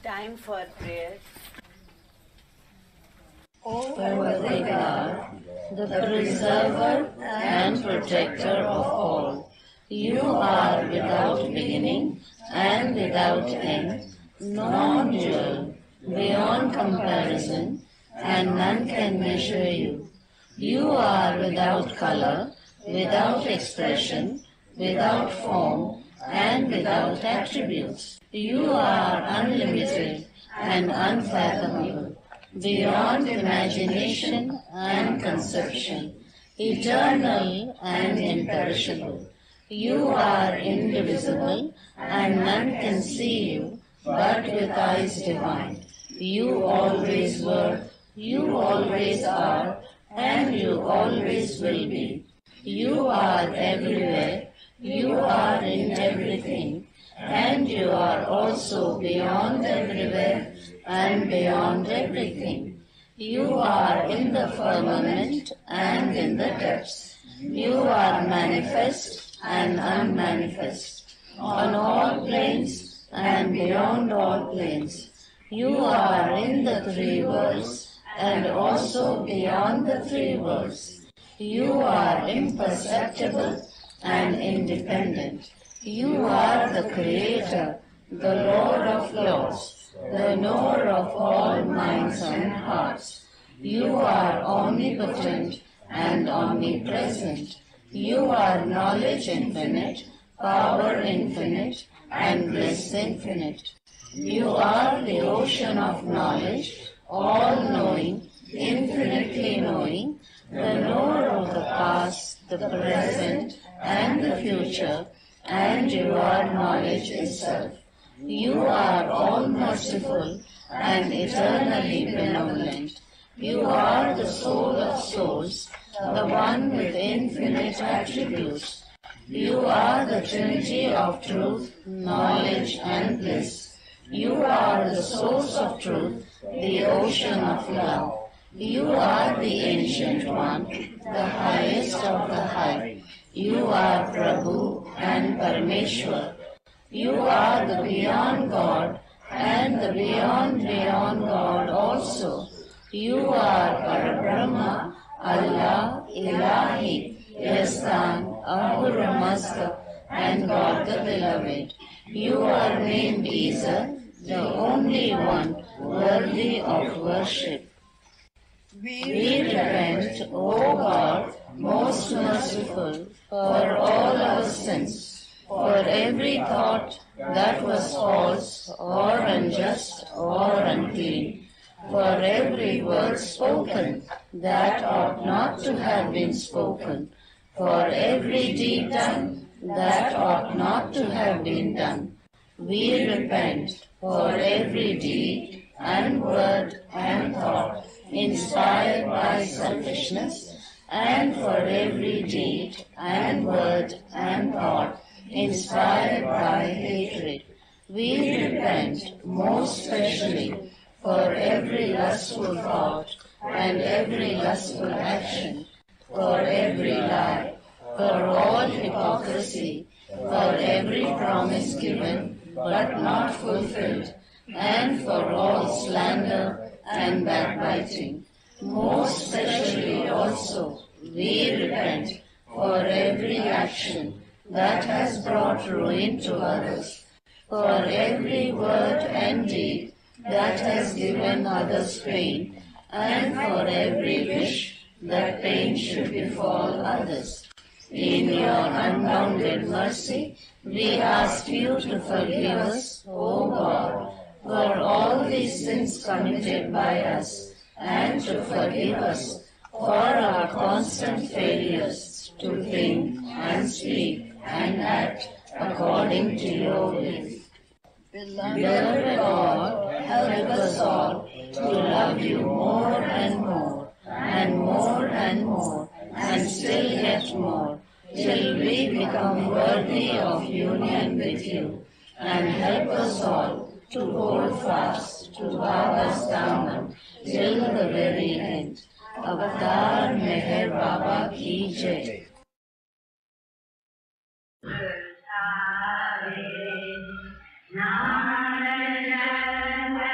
Time for prayer. O worthy God, the preserver and protector of all, you are without beginning and without end, non-dual, beyond comparison, and none can measure you. You are without color, without expression, without form, and without attributes. You are unlimited and unfathomable, beyond imagination and conception, eternal and imperishable. You are indivisible, and none can see you but with eyes divine. You always were, you always are, and you always will be. You are everywhere, you are in everything, and you are also beyond everywhere and beyond everything. You are in the firmament and in the depths. You are manifest and unmanifest, on all planes and beyond all planes. You are in the three worlds and also beyond the three worlds. You are imperceptible and independent. You are the Creator, the Lord of Lords, the knower of all minds and hearts. You are omnipotent and omnipresent. You are knowledge infinite, power infinite, and bliss infinite. You are the ocean of knowledge, all-knowing, infinitely knowing, the knower of the past, the present, and the future, and you are knowledge itself. You are all-merciful and eternally benevolent. You are the soul of souls, the one with infinite attributes. You are the Trinity of truth, knowledge, and bliss. You are the source of truth, the ocean of love. You are the Ancient One, the highest of the high. You are Prabhu and Parameshwar. You are the beyond God and the beyond God also. You are Parabrahma, Allah, Ilahi, Yastan, Ahura Mazda, and God the Beloved. You are named Isa, the only one worthy of worship. We repent, O God, most merciful, for all our sins, for every thought that was false or unjust or unclean, for every word spoken that ought not to have been spoken, for every deed done that ought not to have been done. We repent for every deed and word and thought inspired by selfishness, and for every deed and word and thought inspired by hatred. We repent most specially for every lustful thought and every lustful action, for every lie, for all hypocrisy, for every promise given but not fulfilled, and for all slander and backbiting. Most especially also we repent for every action that has brought ruin to others, for every word and deed that has given others pain, and for every wish that pain should befall others. In your unbounded mercy, we ask you to forgive us, O God, for all these sins committed by us, and to forgive us for our constant failures to think and speak and act according to your will. Beloved God, help us all to love you more and more, and more and more, and still yet more, till we become worthy of union with you, and help us all to hold fast to Baba's Daman till the very end. Avatar Meher Baba Ki Jai. Narayan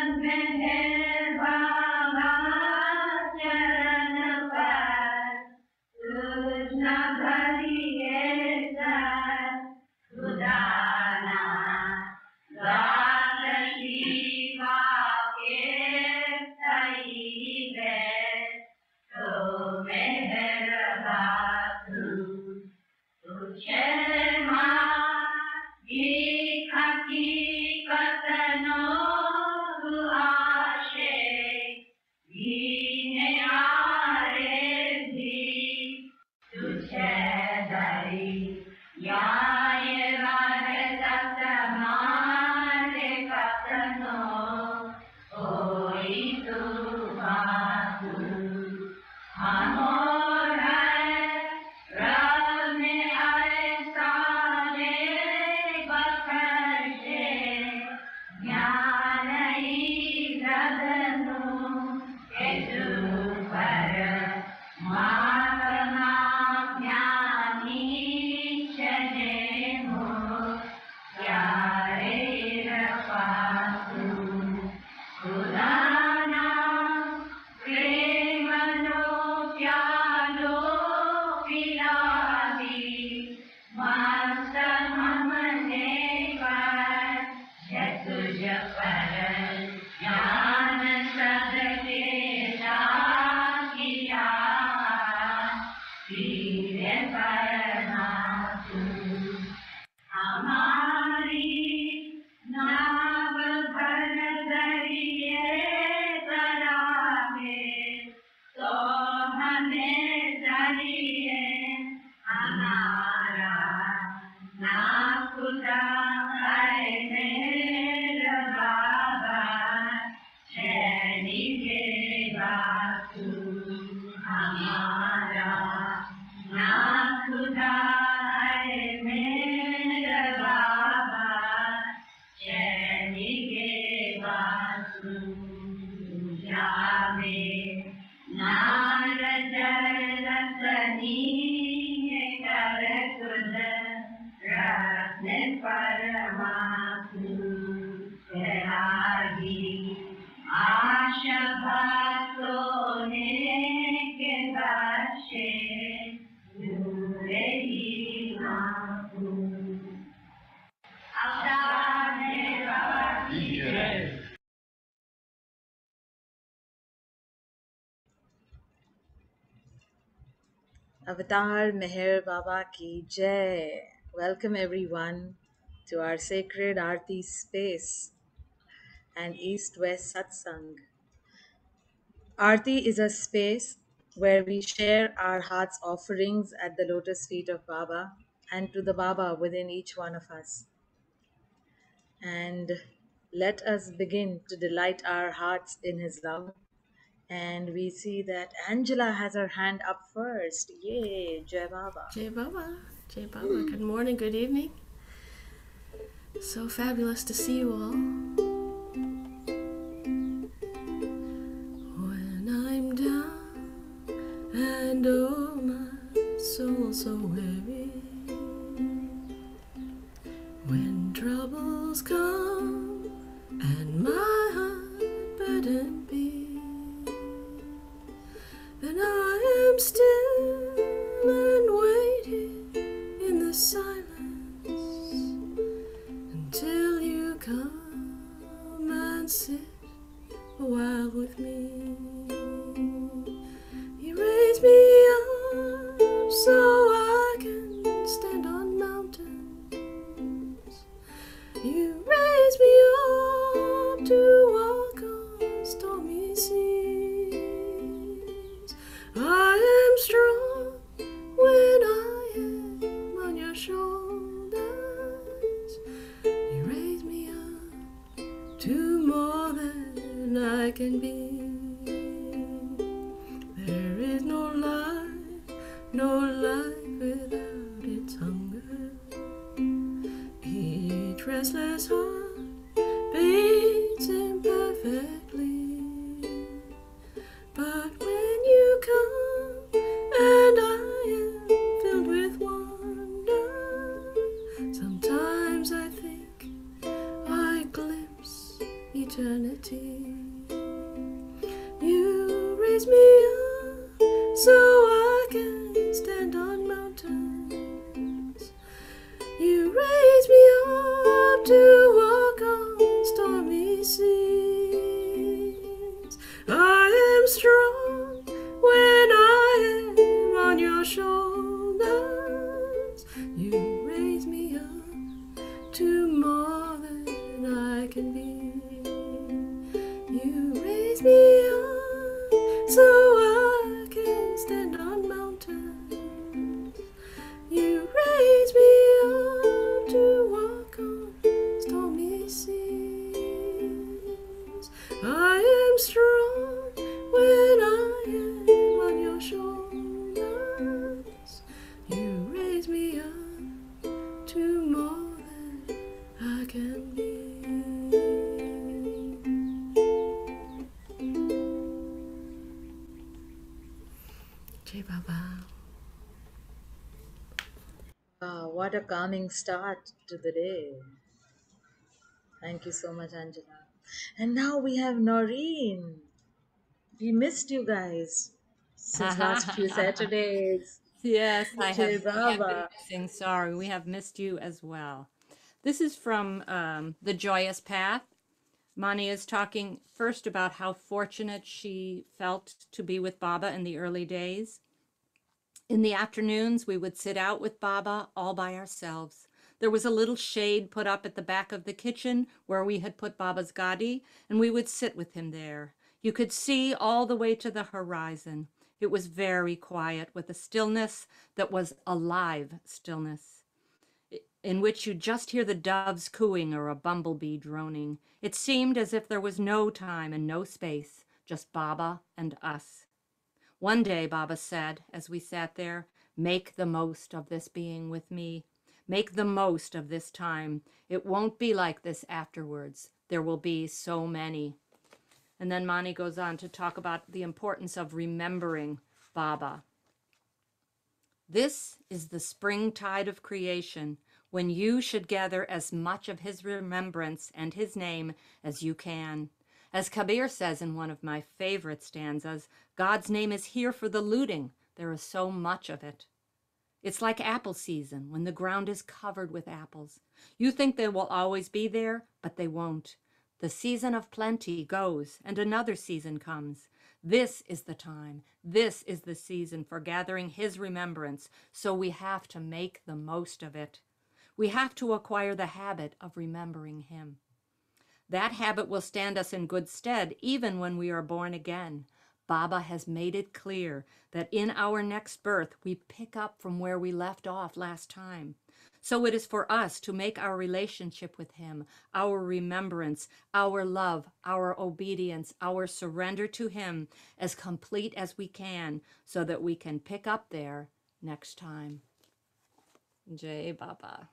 Avatar Meher Baba ki Jai. Welcome everyone to our sacred Arti space and EastWest Satsang. Arti is a space where we share our heart's offerings at the lotus feet of Baba and to the Baba within each one of us. And let us begin to delight our hearts in His love. And we see that Angela has her hand up first. Yay, Jai Baba. Jai Baba. Jai Baba. Good morning, good evening. So fabulous to see you all. When I'm down and oh my soul so weary, when troubles come and my heart burdened be, then I am still and waiting in the silence until you come and sit a while with me. You raise me up so I can stand on mountains. You raise me up to walk on stormy seas. I am strong when I am on your shoulders. You raise me up to more than I can be. There is no life without its hunger. Each restless heart beats imperfectly. But when you come and I am filled with wonder, sometimes I think I glimpse eternity. raise me up so I can stand on mountains. You raise me up to walk on stormy seas. I am strong when I am on your shoulders. You raise me up to more than I can be. You raise me up so I can stand on mountains. You raise me up to walk on stormy seas. I am strong when I am on your shoulders. You raise me up to more than I can be. Jai Baba. Wow, what a calming start to the day. Thank you so much, Angela. And now we have Noreen. We missed you guys since last few Saturdays. Yes, Jai we have been Baba. missing. Sorry, we have missed you as well. This is from The Joyous Path. Mani is talking first about how fortunate she felt to be with Baba in the early days. In the afternoons, we would sit out with Baba all by ourselves. There was a little shade put up at the back of the kitchen where we had put Baba's gadi, and we would sit with him there. You could see all the way to the horizon. It was very quiet, with a stillness that was alive stillness, in which you just hear the doves cooing or a bumblebee droning. It seemed as if there was no time and no space, just Baba and us. One day, Baba said, as we sat there, make the most of this being with me. Make the most of this time. It won't be like this afterwards. There will be so many. And then Mani goes on to talk about the importance of remembering Baba. This is the springtide of creation, when you should gather as much of his remembrance and his name as you can. As Kabir says in one of my favorite stanzas, God's name is here for the looting. There is so much of it. It's like apple season, when the ground is covered with apples. You think they will always be there, but they won't. The season of plenty goes, and another season comes. This is the time. This is the season for gathering his remembrance, so we have to make the most of it. We have to acquire the habit of remembering him. That habit will stand us in good stead even when we are born again. Baba has made it clear that in our next birth we pick up from where we left off last time. So it is for us to make our relationship with him, our remembrance, our love, our obedience, our surrender to him as complete as we can, so that we can pick up there next time. Jai Baba.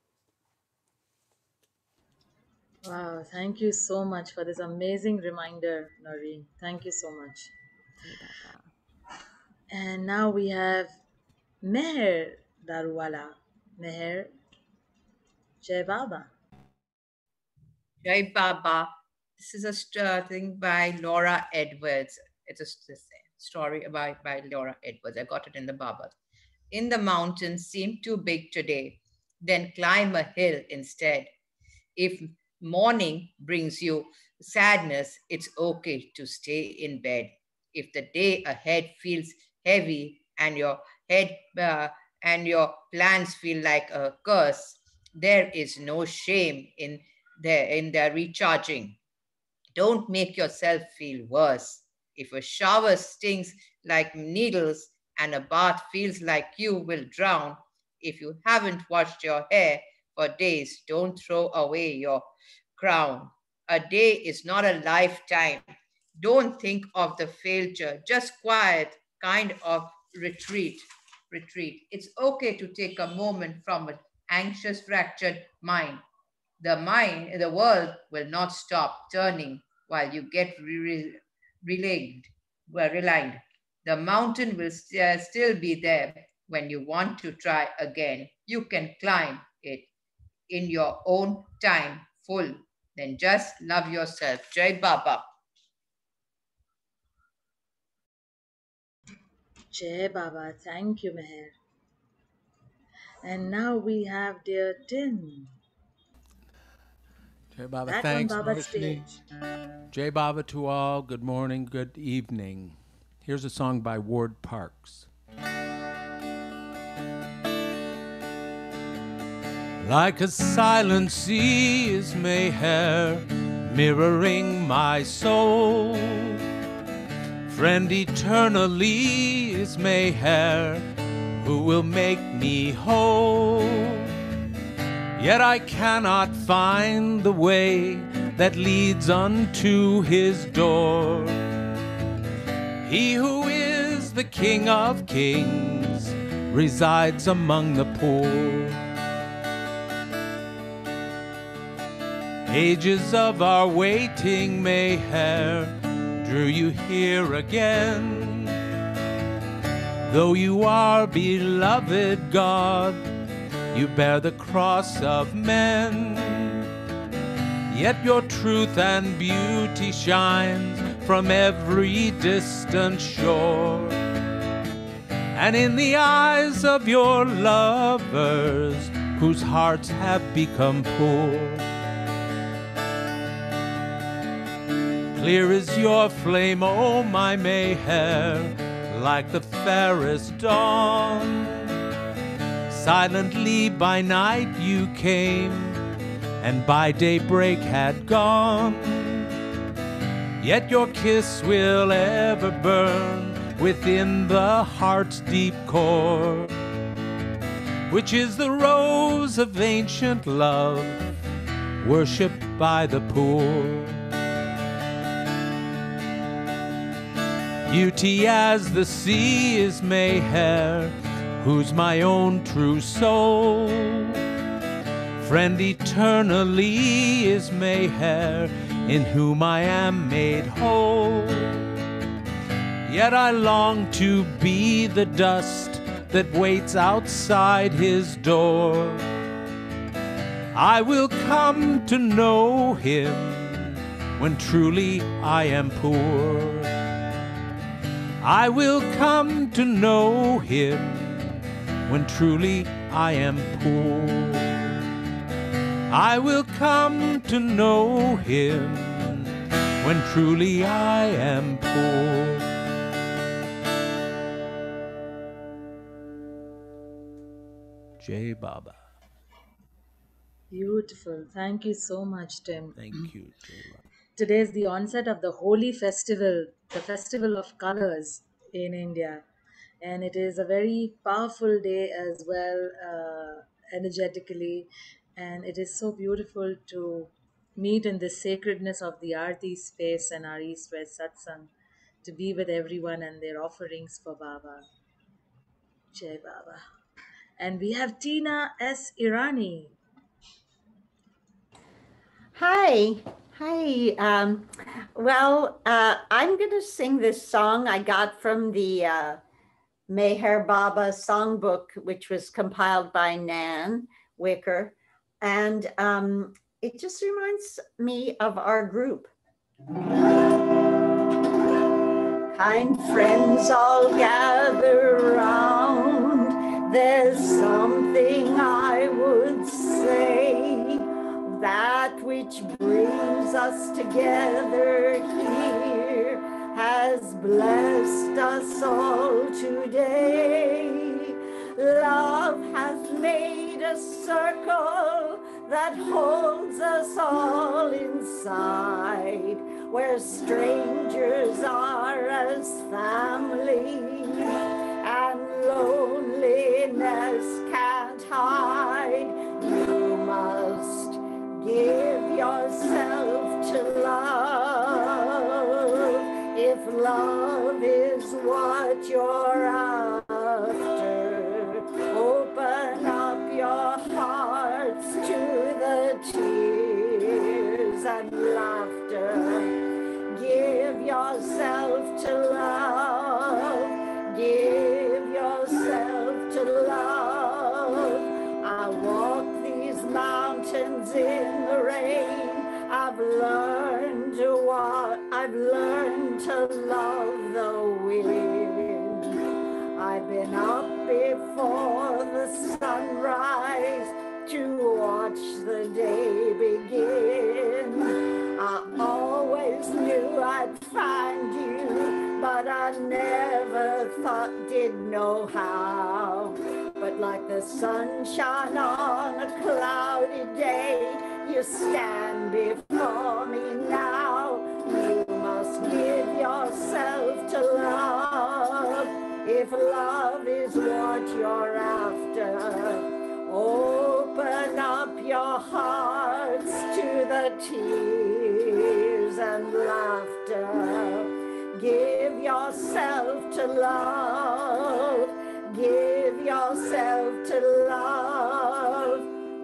Wow, thank you so much for this amazing reminder, Noreen. Thank you so much. Jai Baba. And now we have Meher Darwala. Meher, Jai Baba. Jai Baba. This is a thing by Laura Edwards. It's a story by Laura Edwards. I got it in the Baba. In the mountains seem too big today, then climb a hill instead. If morning brings you sadness, it's okay to stay in bed. If the day ahead feels heavy and your plans feel like a curse, there is no shame in the recharging. Don't make yourself feel worse. If a shower stings like needles and a bath feels like you will drown, if you haven't washed your hair for days, don't throw away your crown. A day is not a lifetime. Don't think of the failure, just quiet kind of retreat. Retreat. It's okay to take a moment from an anxious, fractured mind. The world will not stop turning while you get relied. The mountain will still be there when you want to try again. You can climb it in your own time, full. Then just love yourself. Jai Baba. Jai Baba. Thank you, Meher. And now we have dear Tin. Jai Baba, Back on thanks, Baba's Roshni. stage. Jai Baba to all. Good morning, good evening. Here's a song by Ward Parks. Like a silent sea is Mayhair, mirroring my soul. Friend eternally is Mayhair, who will make me whole. Yet I cannot find the way that leads unto his door. He who is the King of Kings resides among the poor. Ages of our waiting, Mayhair, drew you here again. Though you are beloved God, you bear the cross of men. Yet your truth and beauty shines from every distant shore. And in the eyes of your lovers, whose hearts have become poor, clear is your flame, oh my Mayhair, like the fairest dawn. Silently by night you came, and by daybreak had gone. Yet your kiss will ever burn within the heart's deep core, which is the rose of ancient love, worshipped by the poor. Beauty as the sea is Mayhair, who's my own true soul. Friend eternally is Mayhair, in whom I am made whole. Yet I long to be the dust that waits outside his door. I will come to know him when truly I am poor. I will come to know him when truly I am poor. I will come to know him when truly I am poor. Jai Baba. Beautiful. Thank you so much, Tim. Thank you, Jai Baba. Today is the onset of the Holi festival, the festival of colors in India. And it is a very powerful day as well, energetically. And it is so beautiful to meet in the sacredness of the Arti space and our EastWest Satsang, to be with everyone and their offerings for Baba. Jai Baba. And we have Tina S. Irani. Hi. Hi. I'm going to sing this song I got from the Meher Baba songbook, which was compiled by Nan Wicker. And it just reminds me of our group. Kind friends all gather round. There's something I would say, that which brings us together here has blessed us all today. Love has made a circle that holds us all inside, where strangers are as family and loneliness can't hide. You must give yourself to love. If love is what you're after, open up your hearts to the tears and laughter. Give yourself to love. Give yourself to love. I walk these mountains in the rain. I've learned to walk. I've learned to love the wind. watch the day begin. I always knew I'd find you, but I never thought, didn't know how. But like the sunshine on a cloudy day, you stand before me now. You must give yourself to love. If love is what you're after, open up your hearts to the tears and laughter. Give yourself to love. Give yourself to love.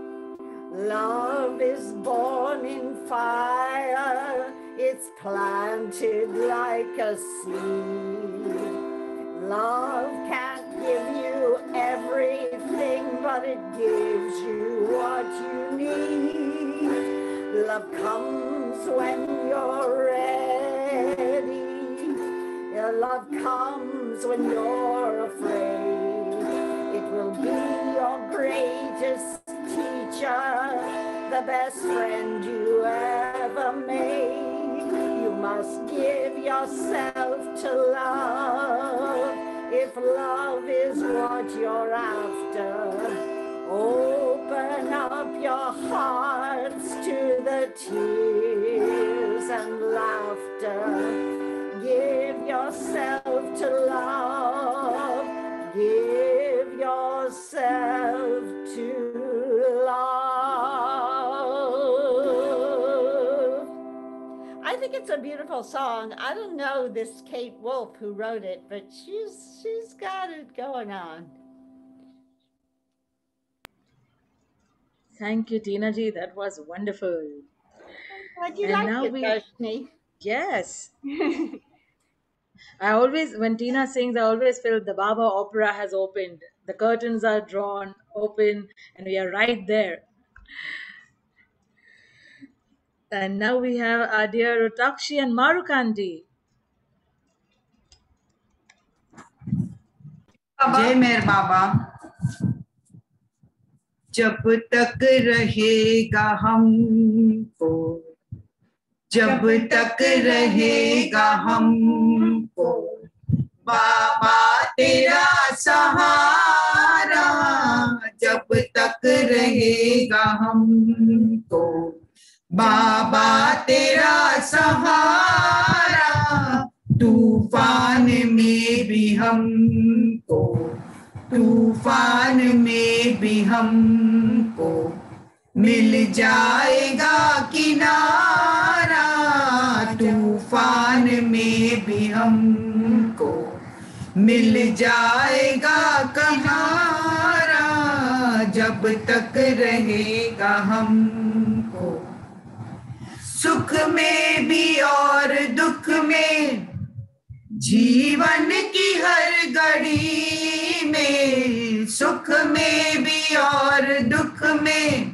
Love is born in fire. It's planted like a seed. Love can't give you everything, but it gives you what you need. Love comes when you're ready. Your love comes when you're afraid. It will be your greatest teacher, the best friend you ever made. You must give yourself to love. If love is what you're after, open up your hearts to the tears and laughter. Give yourself to love. Give yourself to love. I think it's a beautiful song. I don't know this Kate Wolf who wrote it, but she's got it going on. Thank you, Tina ji. That was wonderful. Glad you And like now it, we- Darshini. Yes. I always, when Tina sings, I always feel the Baba Opera has opened. The curtains are drawn open, and we are right there. And now we have our dear Rutakshi and Marukandi. जय मेर बाबा। जब तक रहेगा हमको, जब तक रहेगा हमको बाबा तेरा सहारा, जब तक रहेगा हमको बाबा तेरा सहारा, तूफान में भी हमको, तूफान में भी हमको मिल जाएगा किनारा, तूफान में भी हमको मिल जाएगा किनारा, जब तक रहेगा हमको। सुख में भी और दुख में, जीवन की हर घड़ी में, सुख में भी और दुख में,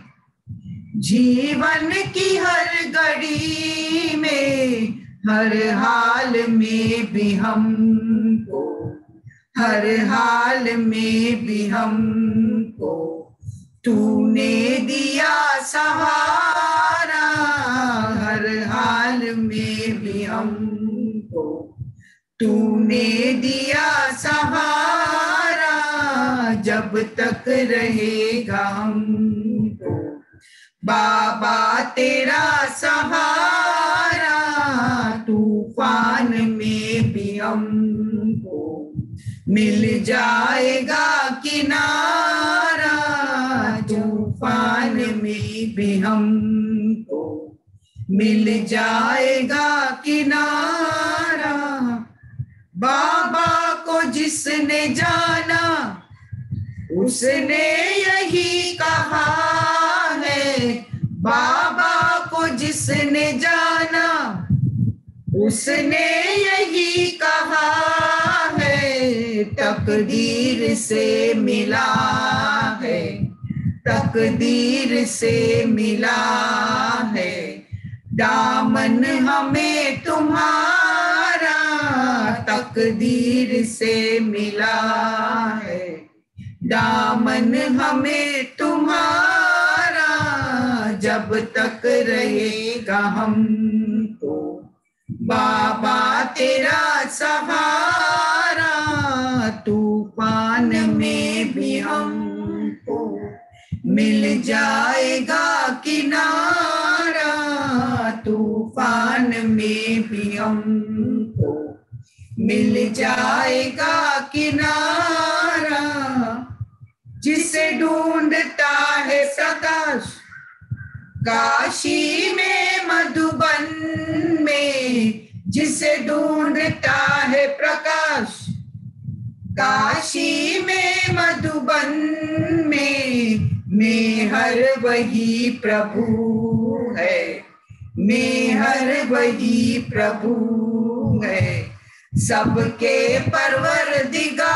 जीवन की हर घड़ी में, हर हाल में भी हमको, हर हाल में भी हमको तूने दिया सहारा, हर हाल में भी हमको तूने दिया सहारा, जब तक रहेगा हमको बाबा तेरा सहारा, तूफान में भी हमको मिल जाएगा किनारा, तूफान में भी हमको मिल जाएगा किनारा। बाबा को जिसने जाना उसने यही कहा है, बाबा को जिसने जाना उसने यही कहा है, तकदीर से मिला है, तकदीर से मिला है, दामन हमें तुम्हारा, तकदीर से मिला है, दामन हमें तुम्हारा, जब तक रहेगा हमको बाबा तेरा सहारा, तूफान में भी हमको मिल जाएगा किनारा, तूफान में भी हमको मिल जाएगा किनारा। जिसे ढूंढता है प्रकाश काशी में मधुबन में, जिसे ढूंढता है प्रकाश काशी में मधुबन में, मेहर वही प्रभु है, मेहर वही प्रभु है, सबके परवरदिगारा,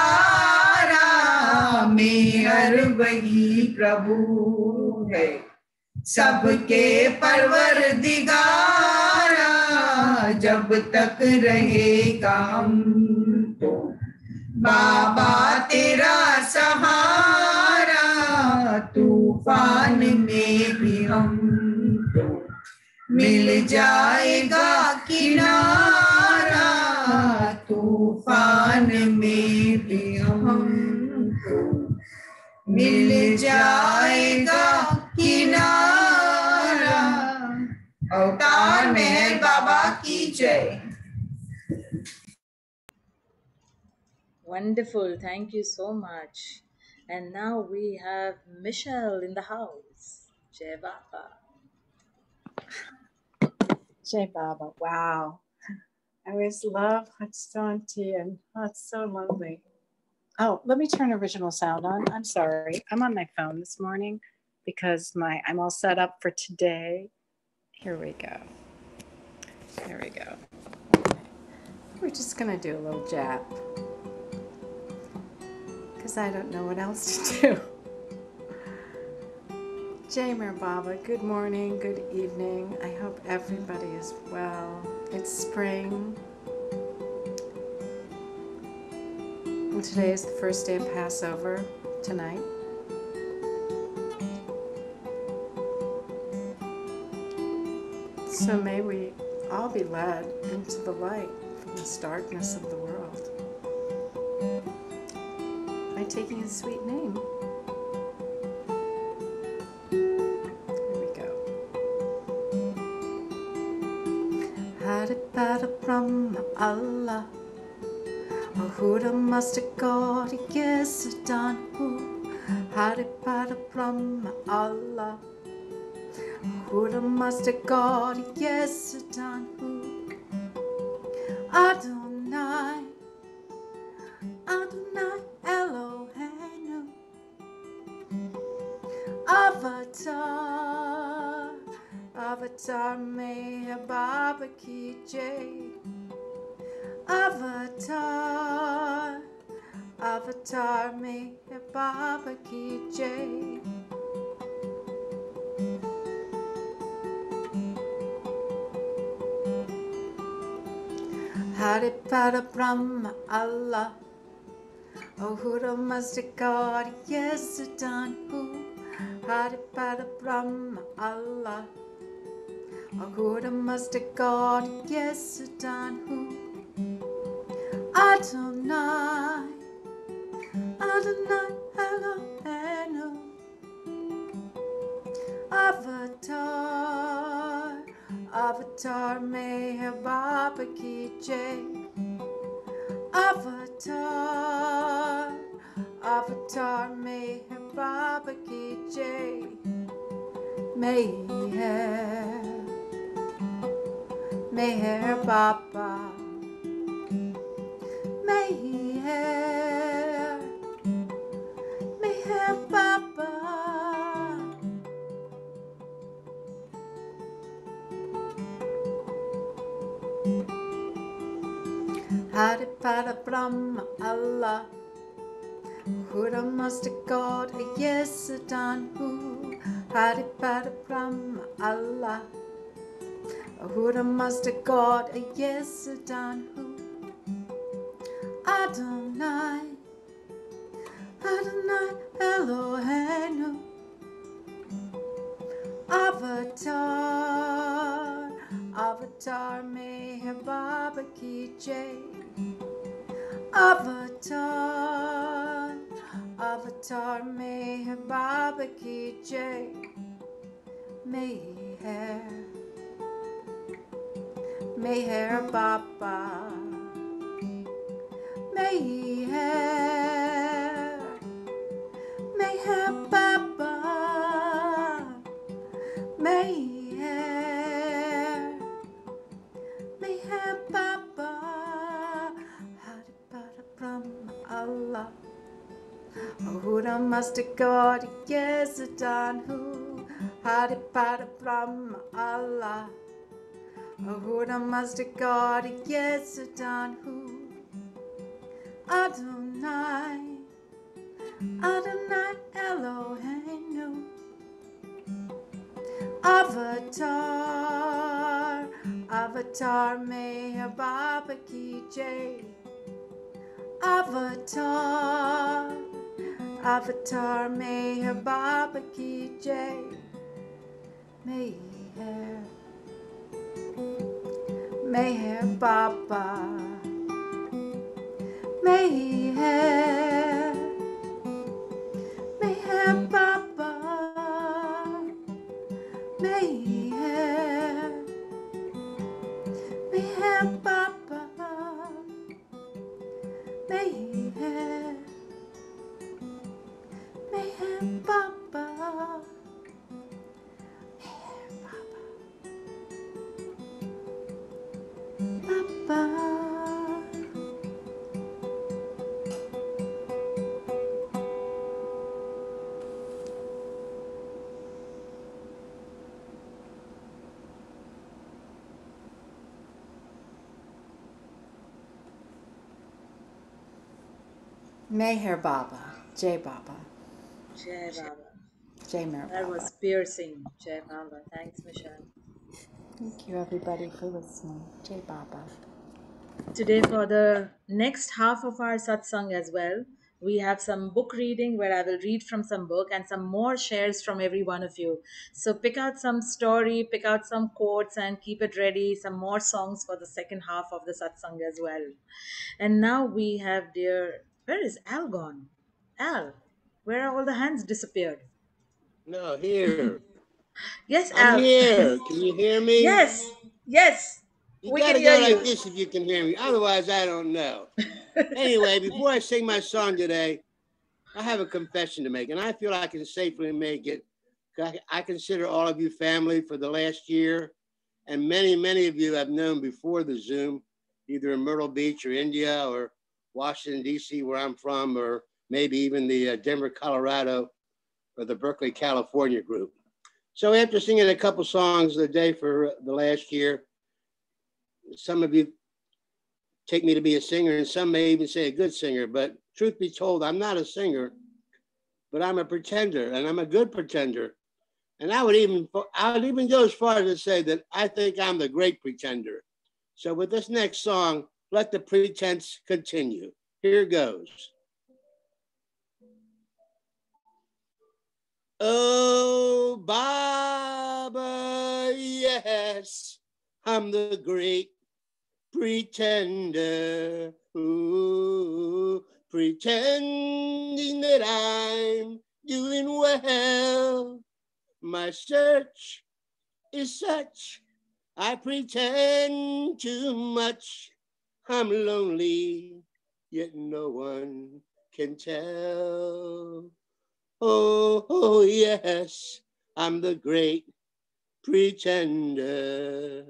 मेहर वही प्रभु है, सबके परवरदिगारा। जब तक रहेगा हमको बाबा तेरा सहारा, तूफान में भी हमको मिल जाएगा किनारा, तूफान में भी हमको मिल जाएगा किनारा। अवतार मेहर बाबा की जय। Wonderful. Thank you so much. And now we have Michelle in the house. Jai Baba. Jai Baba. Wow. I always love Hatsanti, and it's so lovely. Oh, let me turn original sound on. I'm sorry. I'm on my phone this morning because I'm all set up for today. Here we go. There we go. We're just going to do a little jap because I don't know what else to do. Jai Mer Baba, good morning, good evening. I hope everybody is well. It's spring. And today is the first day of Passover, tonight. So may we all be led into the light from this darkness of the world by taking His sweet name. Here we go. Hare Pada Brahma Allah, Ahura Master God, yes, Danhu. Hare Pada Brahma Allah, Ahura Master God, yes, Danhu. Adonai, Adonai Eloheinu, Avatar, Avatar Meher Baba Ki Jai. Avatar, Avatar Meher Baba Ki Jai. Hare Pada Brahma Allah, Ahura Master God, yes, Danhu. Hare Pada Brahma Allah, Ahura Master God, yes, Danhu. Adonai, Adonai Eloheinu, Avatar, Avatar Meher Baba Ki Jai. Avatar, Avatar Meher Baba Ki Jai. Meher, Meher Baba, Meher, Meher Baba. Hare Pada Brahma Allah, Ahura Master God, yes, Danhu. Hare Pada Brahma Allah, Ahura Master God, yes, Danhu. Adonai, Adonai Eloheinu, Avatar, Avatar, Avatar Meher Baba Ki Jai. Avatar, Avatar Meher Baba Ki Jai. Meher, Meher Baba. Meher, Meher Baba. Meher, Meher Baba. Hari Pada Brahma Allah. Ahura Mastakori Yesudanhu. Hari Pada Brahma Allah. Ahura Mastakori Yesudanhu. Adonai, Adonai Eloheinu. Avatar, Avatar Meher Baba Ki Jai. Avatar, Avatar Meher Baba Ki Jai. Meher, Meher Baba. Meher, Meher Baba. Meher, Meher Baba. Meher, Meher Baba. Meher Baba. Baba. Meher Baba, Jai Baba, Jai Baba. Jai Meher That Baba. was piercing. Jai Baba. Thanks, Michelle. Thank you, everybody, for listening. Jai Baba. Today, for the next half of our satsang as well, we have some book reading where I will read from some book and some more shares from every one of you. So pick out some story, pick out some quotes, and keep it ready. Some more songs for the second half of the satsang as well. And now we have dear, where is Al gone? Al, where are all the hands disappeared? No, here. Yes, I'm Al. here. Can you hear me? Yes, yes, You we got can to hear go like you. this if you can hear me. Otherwise, I don't know. Anyway, before I sing my song today, I have a confession to make, and I feel I can safely make it. I consider all of you family for the last year, and many, many of you I've known before the Zoom, either in Myrtle Beach or India or Washington, D.C., where I'm from, or maybe even the Denver, Colorado, or the Berkeley, California group. So after singing a couple songs a day for the last year, some of you take me to be a singer, and some may even say a good singer, but truth be told, I'm not a singer, but I'm a pretender, and I'm a good pretender. And I would even go as far as to say that I think I'm the great pretender. So with this next song, let the pretense continue. Here goes. Oh, Baba, yes, I'm the great pretender. Ooh, pretending that I'm doing well. My search is such, I pretend too much. I'm lonely, yet no one can tell. Oh, yes, I'm the great pretender,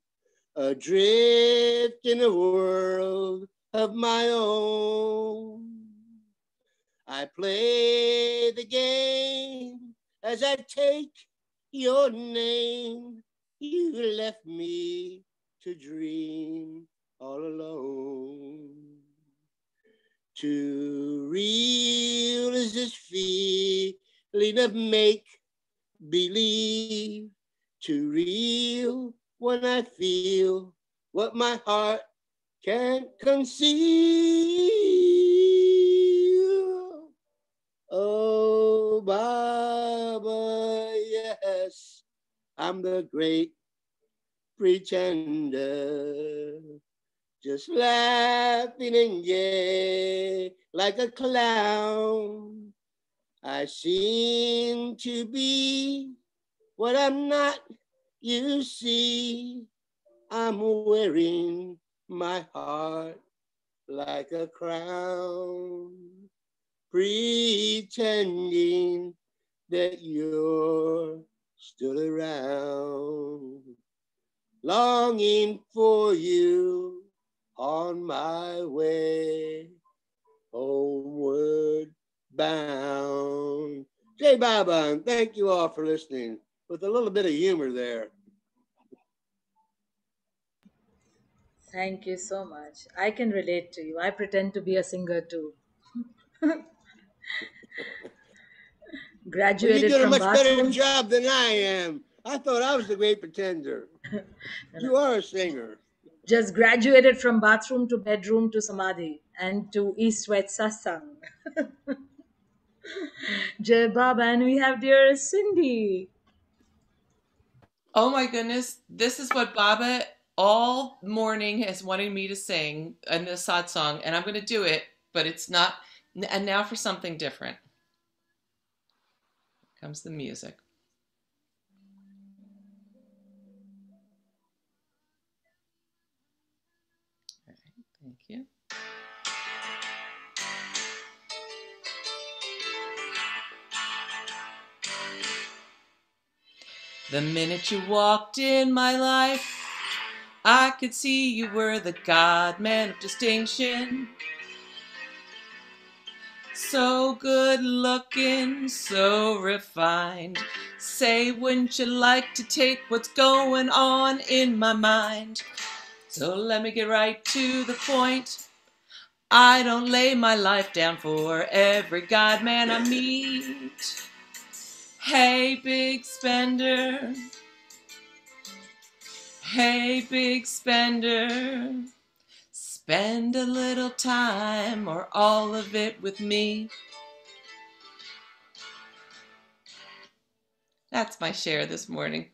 adrift in a world of my own. I play the game as I take your name. You left me to dream all alone. Too real is this feeling of make believe. Too real when I feel what my heart can't conceive. Oh, Baba, yes, I'm the great pretender, just laughing and gay like a clown. I seem to be what I'm not, you see. I'm wearing my heart like a crown, pretending that you're still around, longing for you on my way, homeward bound. Jai Baba, and thank you all for listening with a little bit of humor there. Thank you so much. I can relate to you. I pretend to be a singer too. Well, you're Graduated doing a from much better bathroom. job than I am. I thought I was the great pretender. You are a singer. Just graduated from bathroom to bedroom to Samadhi and to EastWest Satsang. Jai Baba, and we have dear Cindy. Oh my goodness, this is what Baba all morning has wanted me to sing in the satsang, and I'm going to do it, but it's not. And now for something different. Here comes the music. All right, thank you. The minute you walked in my life, I could see you were the God-man of distinction. So good looking, so refined. Say, wouldn't you like to take what's going on in my mind? So let me get right to the point. I don't lay my life down for every God-man I meet. Hey, big spender. Hey, big spender. Spend a little time or all of it with me. That's my share this morning.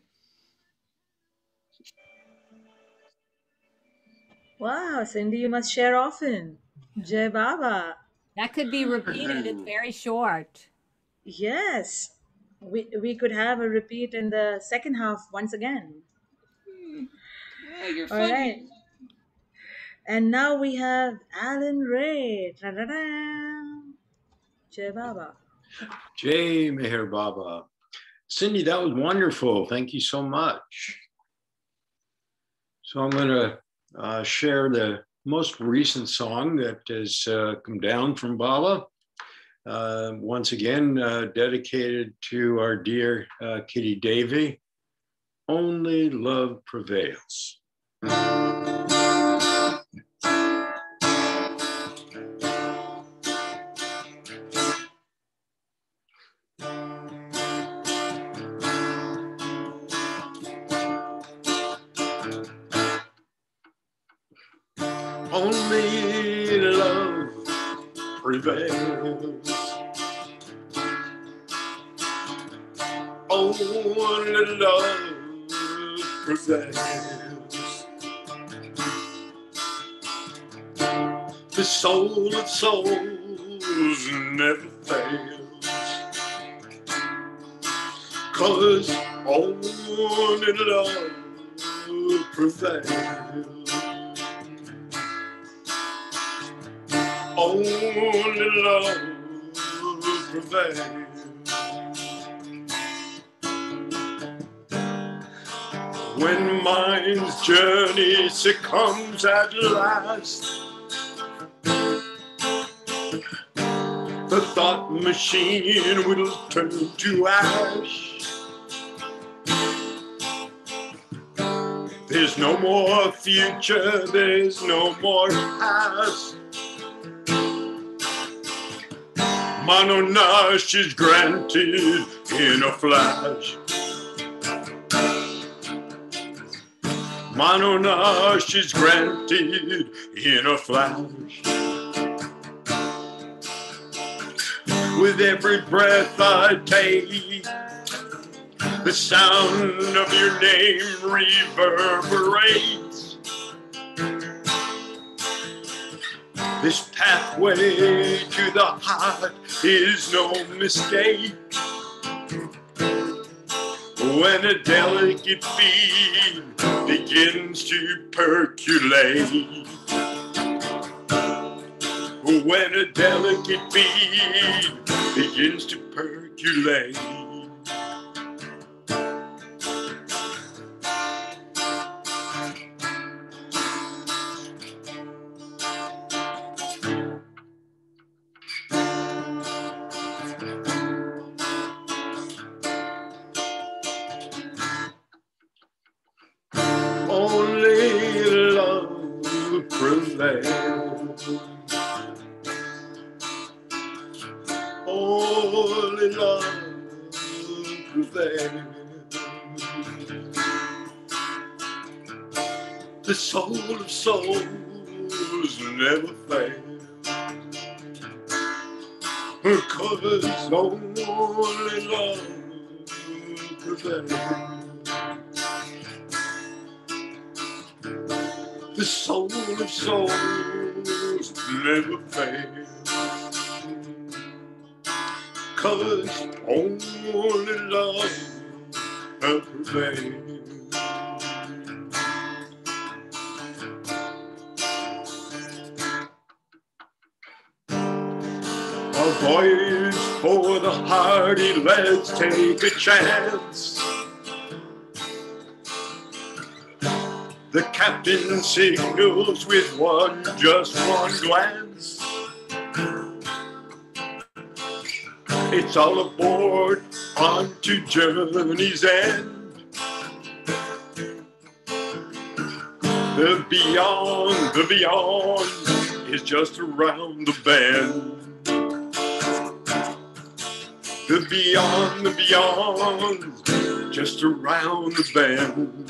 Wow, Cindy, you must share often. Jai Baba. That could be repeated. It's very short. Yes. We could have a repeat in the second half once again. Yeah, you're All funny. right. And now we have Alan Ray. Ta-da-da. Jai Baba. Jai Meher Baba. Cindy, that was wonderful. Thank you so much. So I'm going to share the most recent song that has come down from Baba. Once again, dedicated to our dear Kitty Davy. Only Love Prevails. Only love prevails. Only love prevails. The soul of souls never fails. 'Cause only love prevails. Only love prevails. When mind's journey succumbs at last, the thought machine will turn to ash. There's no more future, there's no more past. Mononash is granted in a flash. Mononash is granted in a flash. With every breath I take, The sound of your name reverberates. This pathway to the heart is no mistake. When a delicate beat begins to percolate. When a delicate beat begins to percolate. Only love prevails. Only love prevails. The soul of souls never fails. Because only love prevails. The soul of souls never fails. Cause only love prevails. A voyage for the hardy, let's take a chance. The captain signals with just one glance. It's all aboard on to journey's end. The beyond is just around the bend. The beyond, just around the bend.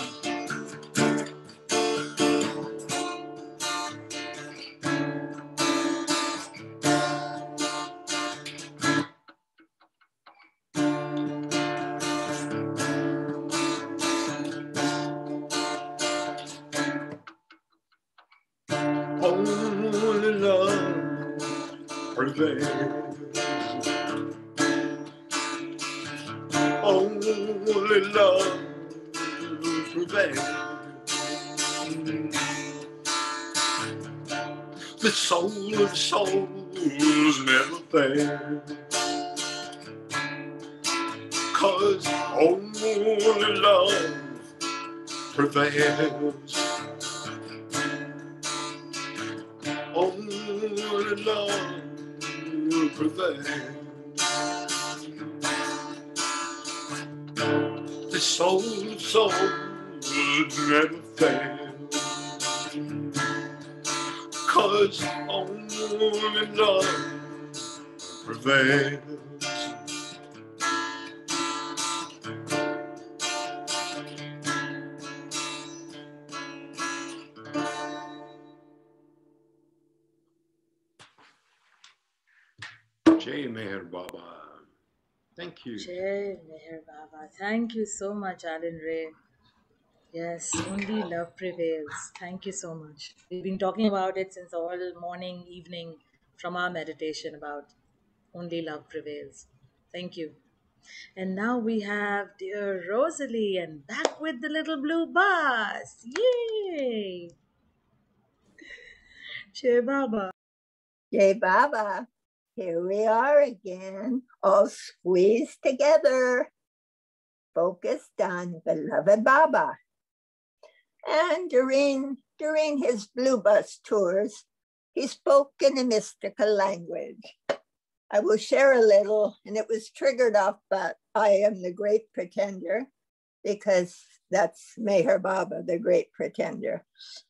Only love prevails. Only love prevails. The soul of souls never fails. Cause only love prevails. Only love prevails. The soul of souls never fails. Cause only love prevails. Jai Meher Baba. Thank you. Jai Meher Baba. Thank you so much, Alan Ray. Yes, only love prevails. Thank you so much. We've been talking about it since all morning, evening from our meditation about only love prevails. Thank you. And now we have dear Rosalie and back with the little blue bus. Yay! Jai Baba. Jai Baba, here we are again, all squeezed together, focused on beloved Baba. And during his blue bus tours, he spoke in a mystical language. I will share a little, and it was triggered off by I Am the Great Pretender, because that's Meher Baba, the Great Pretender.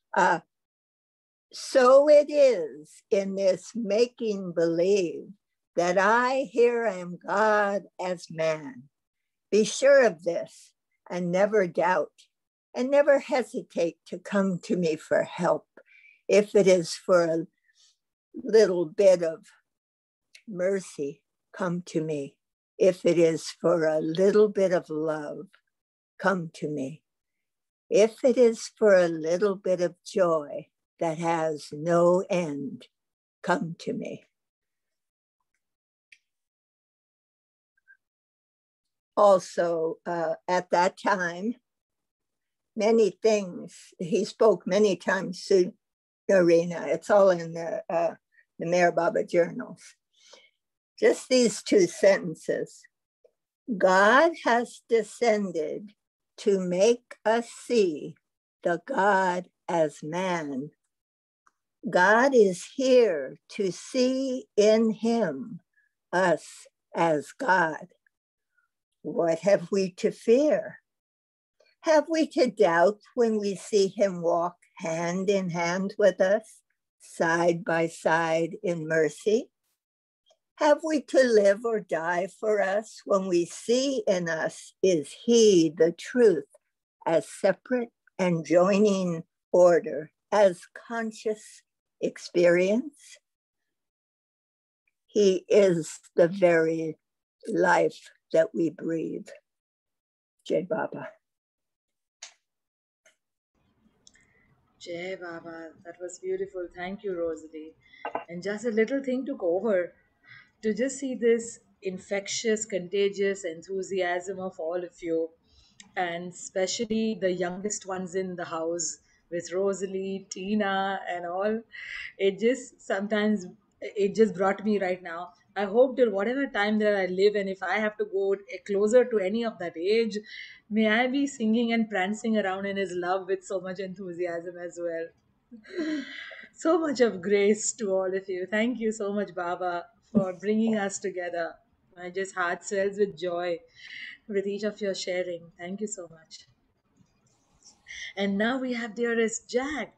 So it is in this making believe that I here am God as man. Be sure of this and never doubt and never hesitate to come to me for help. If it is for a little bit of mercy, come to me. If it is for a little bit of love, come to me. If it is for a little bit of joy that has no end, come to me. Also, at that time, many things, he spoke many times to Narina. It's all in the Meher Baba journals. Just these two sentences. God has descended to make us see the God as man. God is here to see in him us as God. What have we to fear? Have we to doubt when we see him walk hand in hand with us, side by side in mercy? Have we to live or die for us when we see in us is he the truth as separate and joining order, as conscious experience? He is the very life that we breathe. Jai Baba. Jai Baba, that was beautiful. Thank you, Rosalie. And just a little thing took over to just see this infectious, contagious enthusiasm of all of you, and especially the youngest ones in the house with Rosalie, Tina, and all. It just sometimes it just brought me right now. I hope till whatever time that I live, and if I have to go closer to any of that age, may I be singing and prancing around in his love with so much enthusiasm as well. So much of grace to all of you. Thank you so much, Baba, for bringing us together. My just heart swells with joy with each of your sharing. Thank you so much. And now we have dearest Jack.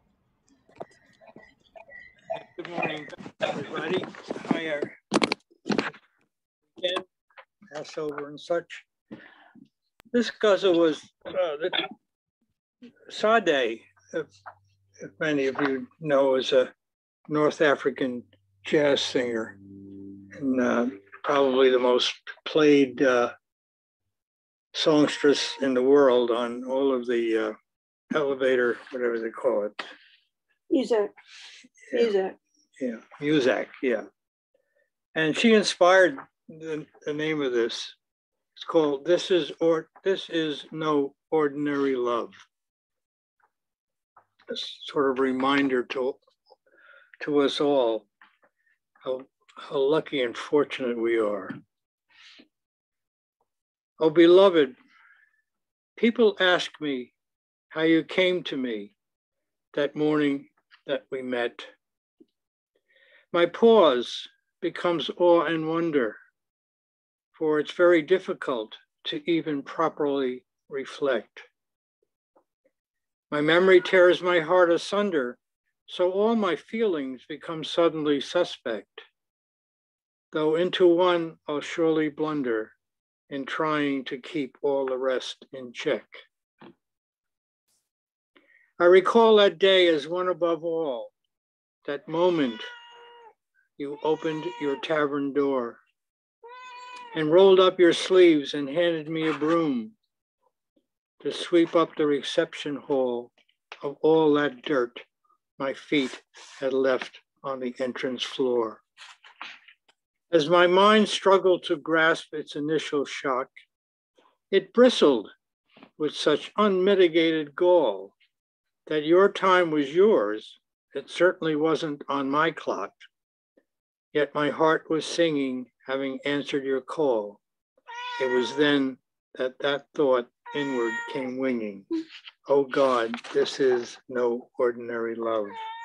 Good morning, everybody. Hi, again, Passover and such. This ghazal was the Sade, if many of you know, is a North African jazz singer, and probably the most played songstress in the world on all of the elevator, whatever they call it. Music. Yeah, Muzak, yeah. And she inspired the name of this. It's called This Is No Ordinary Love. A sort of reminder to us all how lucky and fortunate we are. Oh, beloved, people ask me how you came to me that morning that we met. My pause becomes awe and wonder, for it's very difficult to even properly reflect. My memory tears my heart asunder, so all my feelings become suddenly suspect, though into one I'll surely blunder in trying to keep all the rest in check. I recall that day as one above all, that moment you opened your tavern door and rolled up your sleeves and handed me a broom to sweep up the reception hall of all that dirt my feet had left on the entrance floor. As my mind struggled to grasp its initial shock, it bristled with such unmitigated gall that your time was yours. It certainly wasn't on my clock. Yet my heart was singing, having answered your call. It was then that thought inward came winging. Oh God, this is no ordinary love.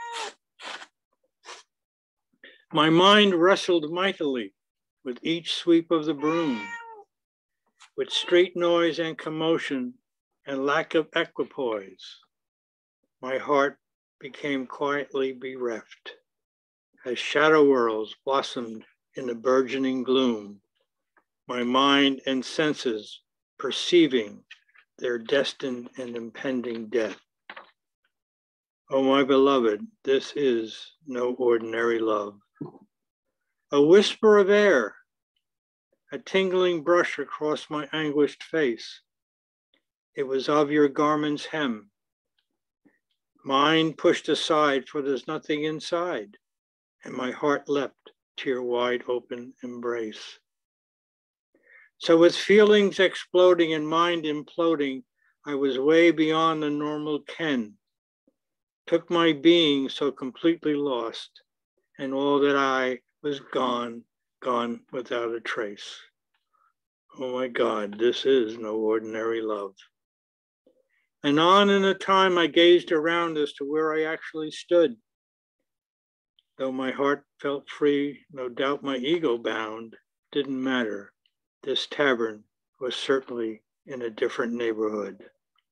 My mind wrestled mightily with each sweep of the broom, with street noise and commotion and lack of equipoise. My heart became quietly bereft as shadow worlds blossomed in the burgeoning gloom, my mind and senses perceiving their destined and impending death. Oh, my beloved, this is no ordinary love. A whisper of air, a tingling brush across my anguished face. It was of your garment's hem. Mine pushed aside, for there's nothing inside, and my heart leapt to your wide open embrace. So with feelings exploding and mind imploding, I was way beyond the normal ken. Took my being so completely lost, and all that I was gone without a trace. Oh my God, this is no ordinary love. And on in a time I gazed around as to where I actually stood. Though my heart felt free, no doubt my ego bound, didn't matter. This tavern was certainly in a different neighborhood.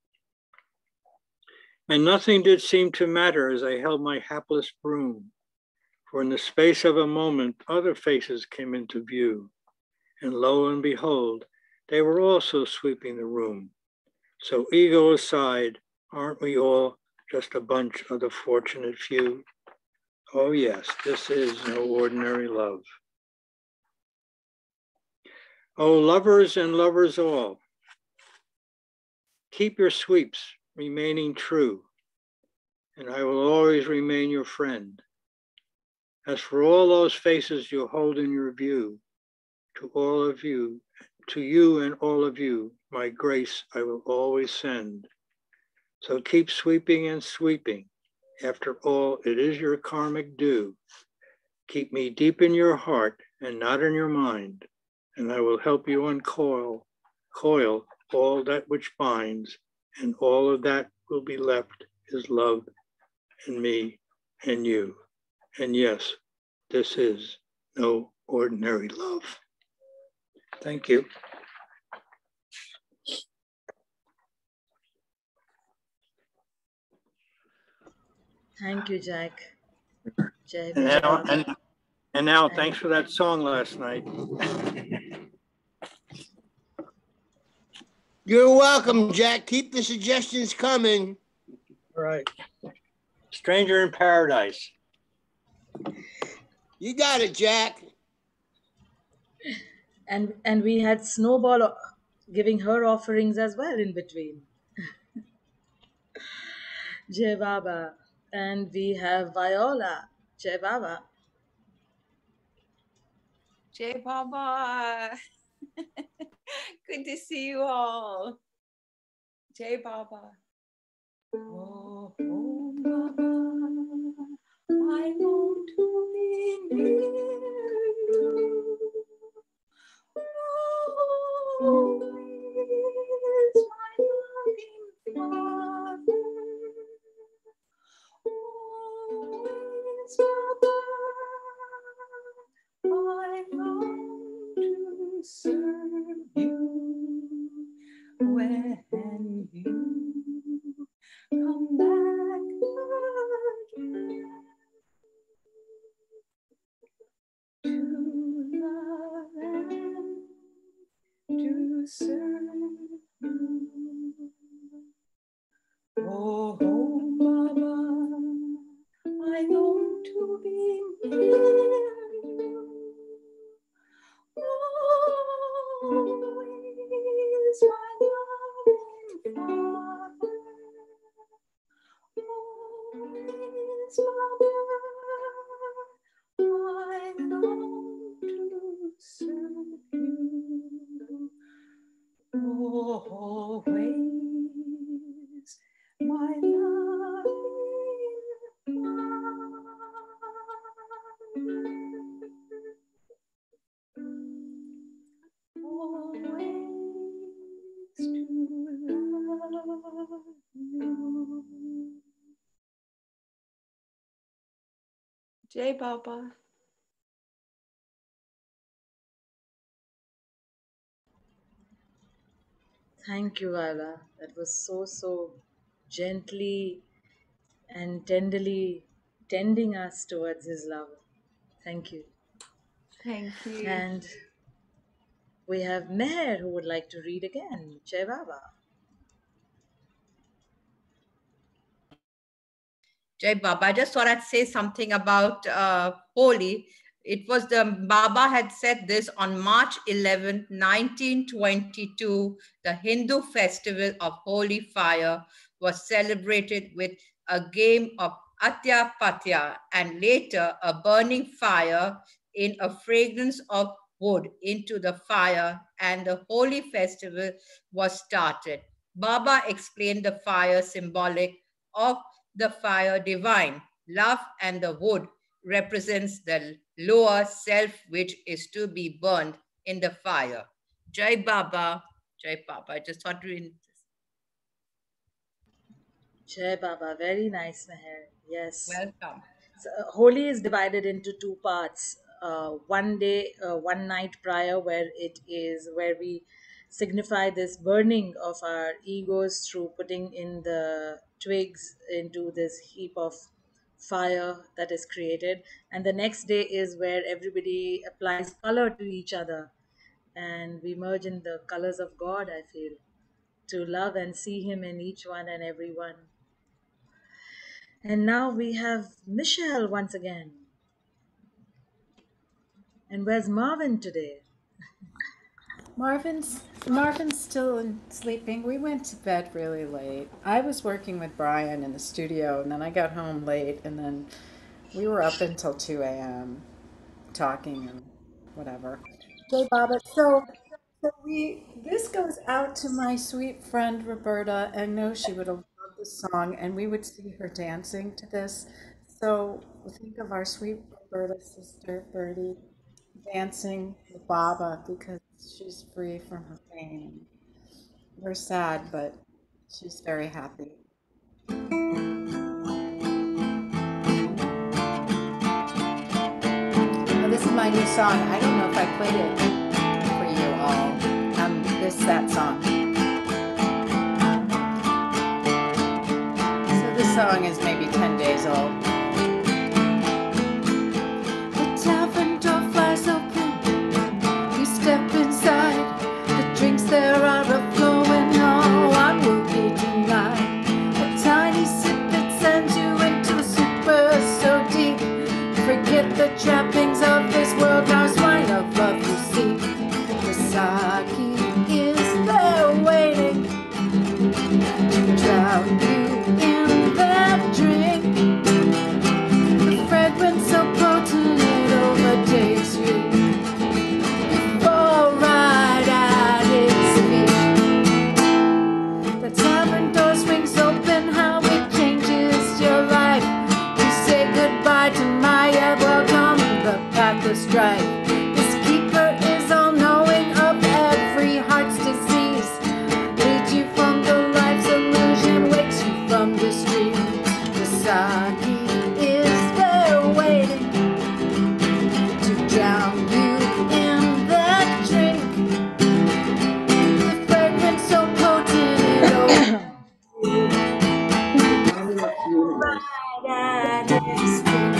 And nothing did seem to matter as I held my hapless broom, for in the space of a moment, other faces came into view, and lo and behold, they were also sweeping the room. So ego aside, aren't we all just a bunch of the fortunate few? Oh yes, this is no ordinary love. Oh, lovers and lovers all, keep your sweeps, remaining true, and I will always remain your friend. As for all those faces you hold in your view, to all of you, to you and all of you, my grace I will always send. So keep sweeping and sweeping. After all, it is your karmic due. Keep me deep in your heart and not in your mind, and I will help you uncoil all that which binds, and all of that will be left is love and me and you. And yes, this is no ordinary love. Thank you. Thank you, Jack. Jai And now, thanks for that song last night. You're welcome, Jack. Keep the suggestions coming. All right. Stranger in Paradise. You got it, Jack. And we had Snowball giving her offerings as well in between. Jai Baba. And we have Viola. Jai Baba. Jai Baba. Good to see you all. Jai Baba. Oh, oh, Baba, I want to be near you. Oh, where's my loving Father? Oh, where's Baba? I long to serve you when you come back again to love and to serve you. Oh, home, Baba, I long to be near you. Oh, where's my loving Father? Oh, where's Mama? I long to serve you. Oh, where's my loving always to love you. Jai Baba. Thank you, Viola. That was so gently and tenderly tending us towards his love. Thank you. Thank you. And we have Meher who would like to read again. Jai Baba. Jai Baba, I just thought I'd say something about Holi. It was the Baba had said this on March 11, 1922. The Hindu festival of holy fire was celebrated with a game of Atya Patya and later a burning fire in a fragrance of wood into the fire, and the holy festival was started. Baba explained the fire symbolic of the fire divine, love, and the wood represents the lower self which is to be burned in the fire. Jai Baba, Jai Baba. I just thought to Jai Baba, very nice, Meher. Yes. welcome. So, Holi is divided into two parts. One day, one night prior, where we signify this burning of our egos through putting in the twigs into this heap of fire that is created. And the next day is where everybody applies color to each other, and we merge in the colors of God, I feel, to love and see Him in each one and every one. And now we have Michelle once again. And where's Marvin today? Marvin's still sleeping. We went to bed really late. I was working with Brian in the studio, and then I got home late, and then we were up until 2 a.m. talking and whatever. Jay Baba. This goes out to my sweet friend Roberta. I know she would have loved the song, and we would see her dancing to this. So think of our sweet Roberta sister Bertie dancing with Baba because she's free from her pain. We're sad, but she's very happy. Now, this is my new song. I don't know if I played it for you all. This Satsang. So this song is maybe 10 days old. The tavern door flies open. We step inside. The drinks there are overflowing. No one will be denied. A tiny sip that sends you into a super so deep. Forget the trappings of this world. Now swine of love you see. The sake is there waiting to drown you in that drink. The fragrance so potent it overtakes you. You fall right at its feet. The tavern door swings open, how it changes your life. You say goodbye to Maya, welcome the path of strife. This keeper is all-knowing of every heart's disease. Leads you from the life's illusion, wakes you from this dream. The sake is there waiting to drown you in that drink. The fragrance so potent it right at its feet.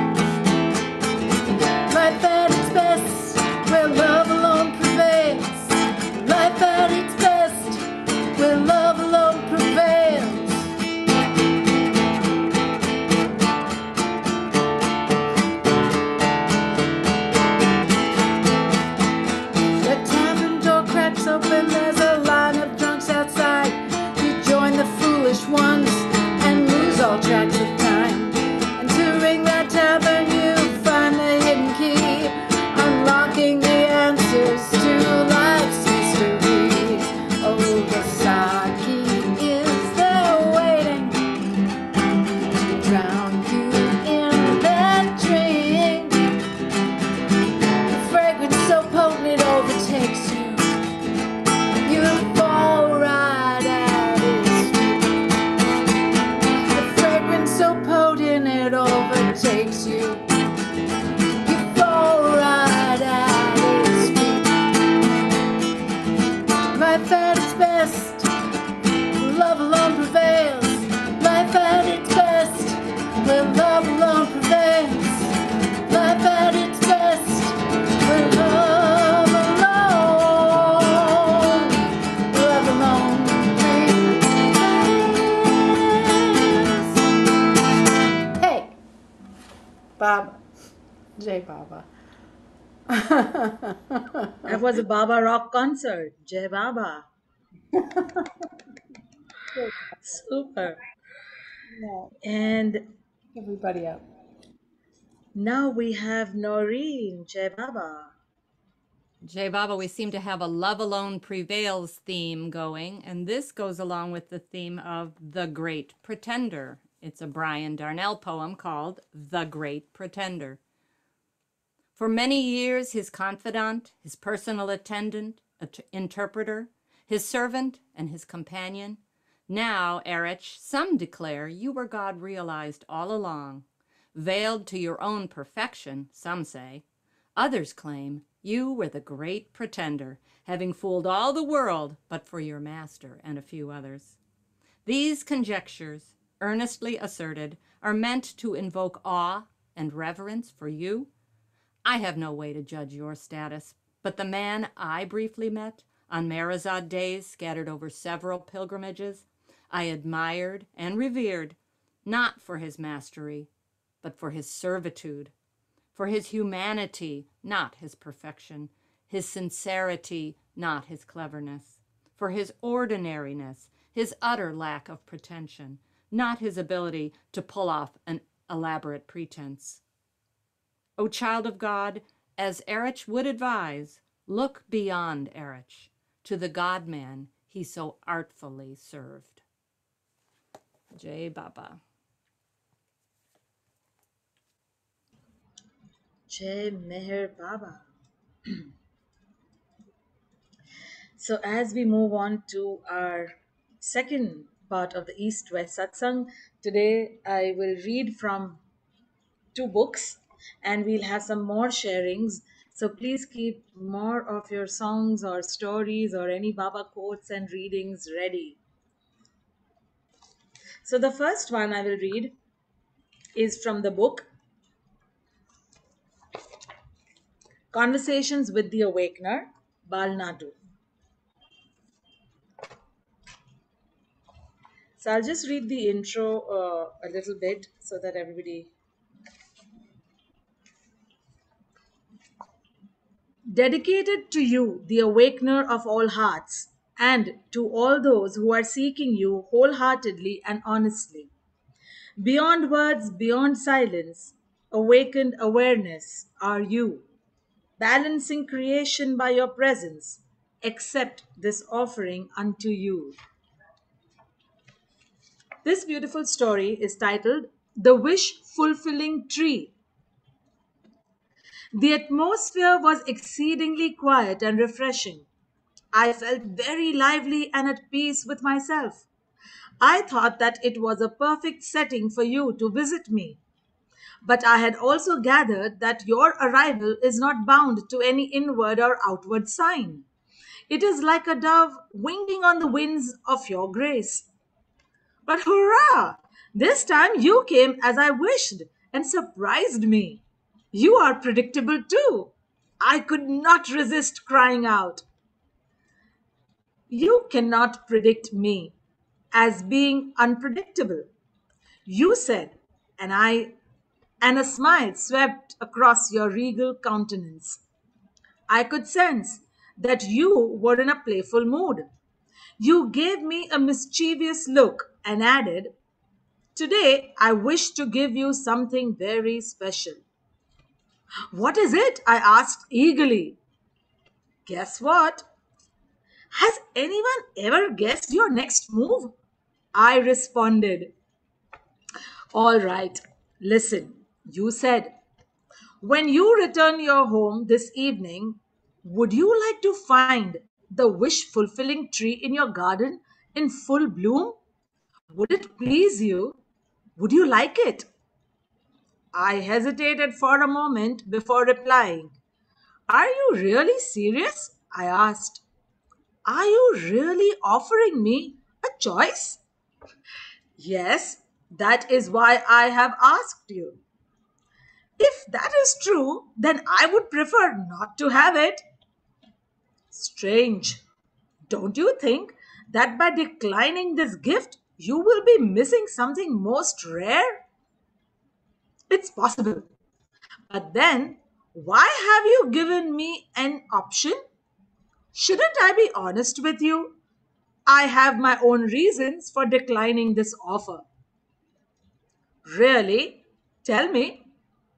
Life at its best, where love alone prevails. Life at its best, where love alone prevails. The tavern door cracks open, there's a line of drunks outside. You join the foolish ones and lose all tracks of time. Entering that tavern, you find the hidden key, unlocking the answers to life's mysteries. Oh, the sake is there waiting to drown you in that drink. The fragrance so potent it overtakes you. You fall right at its feet. The fragrance so potent it overtakes you. You fall right at its feet. Life at its best, love alone prevails. Life at its best, where love alone prevails. Life at its best, where love alone prevails. Hey, Baba, Jai Baba. That was a Baba rock concert. Jai Baba. Super. Yeah, And everybody up. now we have Noreen. Jai Baba. Jay Baba, we seem to have a love alone prevails theme going, and this goes along with the theme of The Great Pretender. It's a Brian Darnell poem called The Great Pretender. For many years, his confidant, his personal attendant, interpreter, his servant, and his companion. Now, Erich, some declare you were God realized all along, veiled to your own perfection, some say. Others claim you were the great pretender, having fooled all the world but for your master and a few others. These conjectures, earnestly asserted, are meant to invoke awe and reverence for you. I have no way to judge your status, but the man I briefly met on Marazad days scattered over several pilgrimages, I admired and revered, not for his mastery, but for his servitude, for his humanity, not his perfection, his sincerity, not his cleverness, for his ordinariness, his utter lack of pretension, not his ability to pull off an elaborate pretense. O child of God, as Erich would advise, look beyond Erich to the God-man he so artfully served. Jai Baba. Jai Meher Baba. So as we move on to our second part of the East-West Satsang, today I will read from 2 books and we'll have some more sharings. So please keep more of your songs or stories or any Baba quotes and readings ready. So the first one I will read is from the book Conversations with the Awakener, Balnadu. So I'll just read the intro a little bit so that everybody. Dedicated to you, the awakener of all hearts, and to all those who are seeking you wholeheartedly and honestly. Beyond words, beyond silence, awakened awareness are you, balancing creation by your presence. Accept this offering unto you. This beautiful story is titled The Wish Fulfilling Tree. The atmosphere was exceedingly quiet and refreshing. I felt very lively and at peace with myself. I thought that it was a perfect setting for you to visit me. But I had also gathered that your arrival is not bound to any inward or outward sign. It is like a dove winging on the winds of your grace. But hurrah! This time you came as I wished and surprised me. You are predictable too. I could not resist crying out. You cannot predict me as being unpredictable. You said, and a smile swept across your regal countenance. I could sense that you were in a playful mood. You gave me a mischievous look and added, Today I wish to give you something very special. What is it? I asked eagerly. Guess what? Has anyone ever guessed your next move? I responded. All right, listen. You said, when you return your home this evening, would you like to find the wish fulfilling tree in your garden in full bloom? Would it please you? Would you like it? I hesitated for a moment before replying. Are you really serious? I asked. Are you really offering me a choice? Yes, that is why I have asked you. If that is true, then I would prefer not to have it. Strange. Don't you think that by declining this gift, you will be missing something most rare? It's possible. But then, Why have you given me an option? Shouldn't I be honest with you? I have my own reasons for declining this offer. Really? Tell me.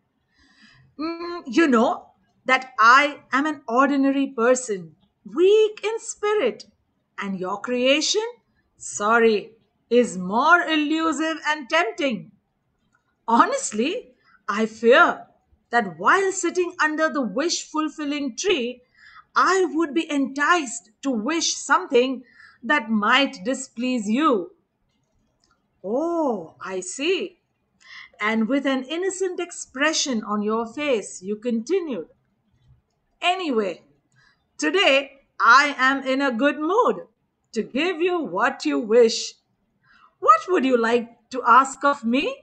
You know that I am an ordinary person, weak in spirit, and your creation, sorry, is more elusive and tempting. Honestly, I fear that while sitting under the wish fulfilling tree, I would be enticed to wish something that might displease you. Oh, I see. And with an innocent expression on your face, you continued. Anyway, today I am in a good mood to give you what you wish. What would you like to ask of me?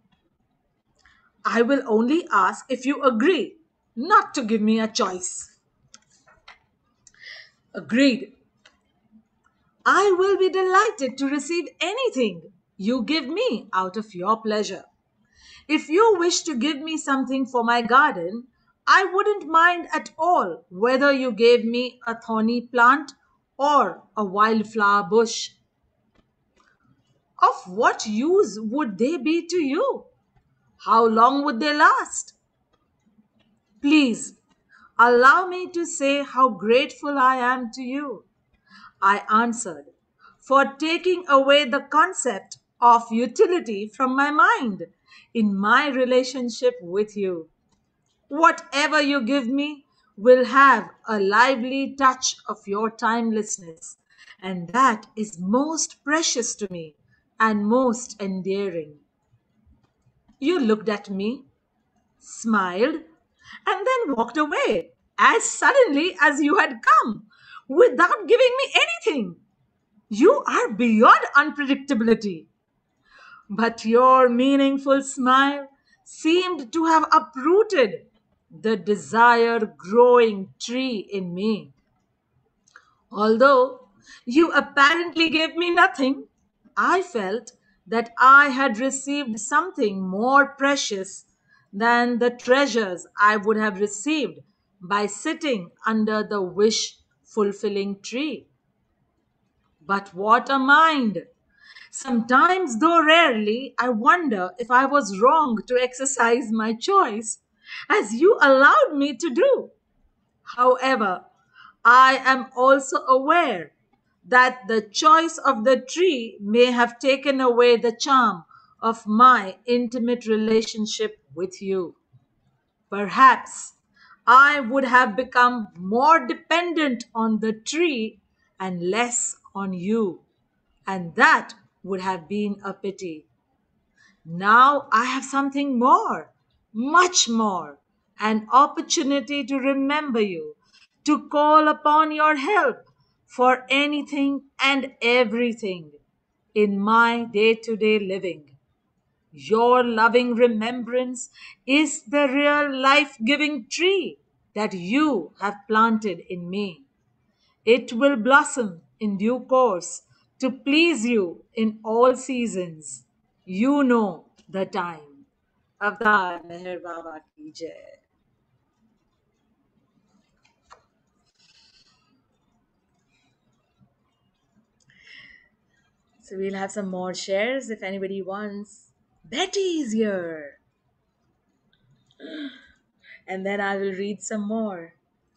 I will only ask if you agree not to give me a choice. Agreed. I will be delighted to receive anything you give me out of your pleasure. If you wish to give me something for my garden, I wouldn't mind at all whether you gave me a thorny plant or a wildflower bush. Of what use would they be to you? How long would they last? Please allow me to say how grateful I am to you, I answered, for taking away the concept of utility from my mind in my relationship with you. Whatever you give me will have a lively touch of your timelessness, and that is most precious to me and most endearing. You looked at me, smiled, and then walked away as suddenly as you had come, without giving me anything. You are beyond unpredictability. But your meaningful smile seemed to have uprooted the desire growing tree in me. Although you apparently gave me nothing, I felt that I had received something more precious than the treasures I would have received by sitting under the wish fulfilling tree. But what a mind! Sometimes, though rarely, I wonder if I was wrong to exercise my choice, as you allowed me to do. However, I am also aware that the choice of the tree may have taken away the charm of my intimate relationship with you. Perhaps I would have become more dependent on the tree and less on you, and that would have been a pity. Now I have something more, much more, an opportunity to remember you, to call upon your help for anything and everything in my day to day living. Your loving remembrance is the real life giving tree that you have planted in me. It will blossom in due course to please you in all seasons. You know the time. Avtar Meher Baba ki jai. So we'll have some more shares if anybody wants. Betty is here. And then I will read some more.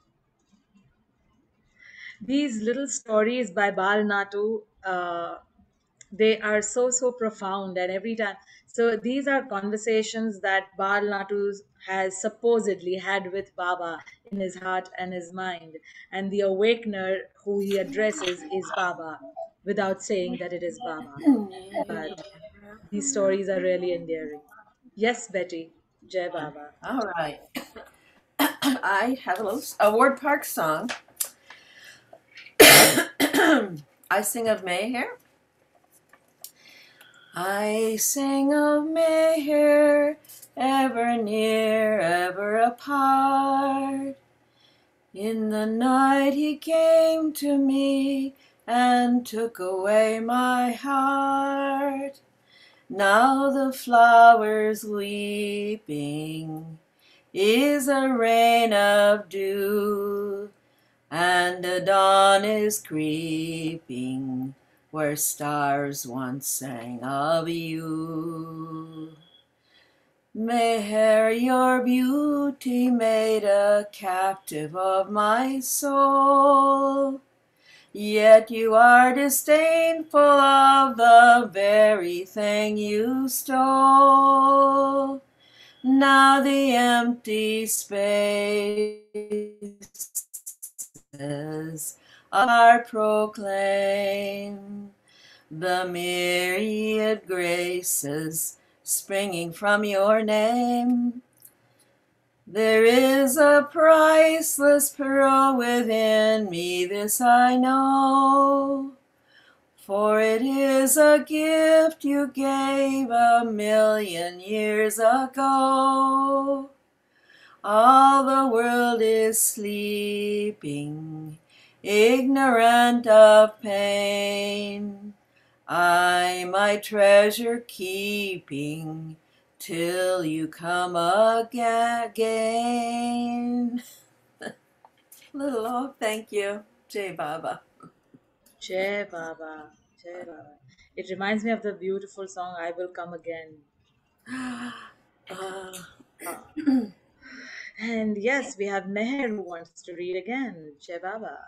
These little stories by Bal Natu, they are so profound, and every time. So these are conversations that Bal Natu has supposedly had with Baba in his heart and his mind, and the awakener who he addresses is Baba, without saying that it is Baba. But these stories are really endearing. Yes, Betty. Jai Baba. All right. I have a Ward Park song. I sing of Mayhair. I sing of Mayhair, ever near, ever apart. In the night he came to me and took away my heart. Now the flowers weeping is a rain of dew, and the dawn is creeping where stars once sang of you. Meher, your beauty made a captive of my soul, yet you are disdainful of the very thing you stole. Now the empty spaces are proclaim the myriad graces springing from your name. There is a priceless pearl within me, this I know, for it is a gift you gave 1,000,000 years ago. All the world is sleeping, ignorant of pain. I my treasure keeping till you come again. Little off, thank you, Jai Baba. Jai Baba, Jai Baba. It reminds me of the beautiful song "I Will Come Again." And yes, we have Meher who wants to read again. Jai Baba.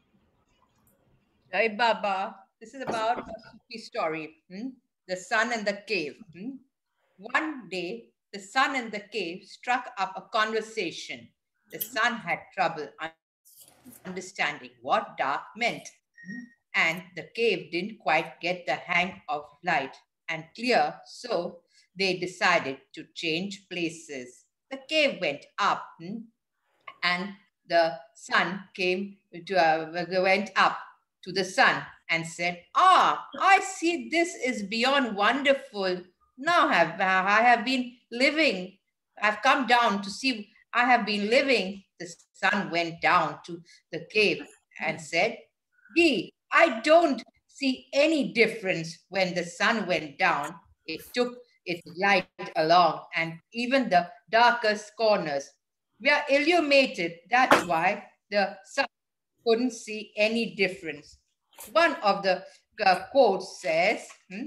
Jai Baba, this is about a Sufi story, the sun and the cave. One day, the sun and the cave struck up a conversation. The sun had trouble understanding what dark meant, and the cave didn't quite get the hang of light and clear, so they decided to change places. The cave went up, and the sun went up to the sun and said, I see this is beyond wonderful. Now I have been living. I've come down to see. I have been living. The sun went down to the cave and said, Gee, I don't see any difference. When the sun went down, it took its light along, and even the darkest corners were illuminated. That's why the sun couldn't see any difference. One of the quotes says,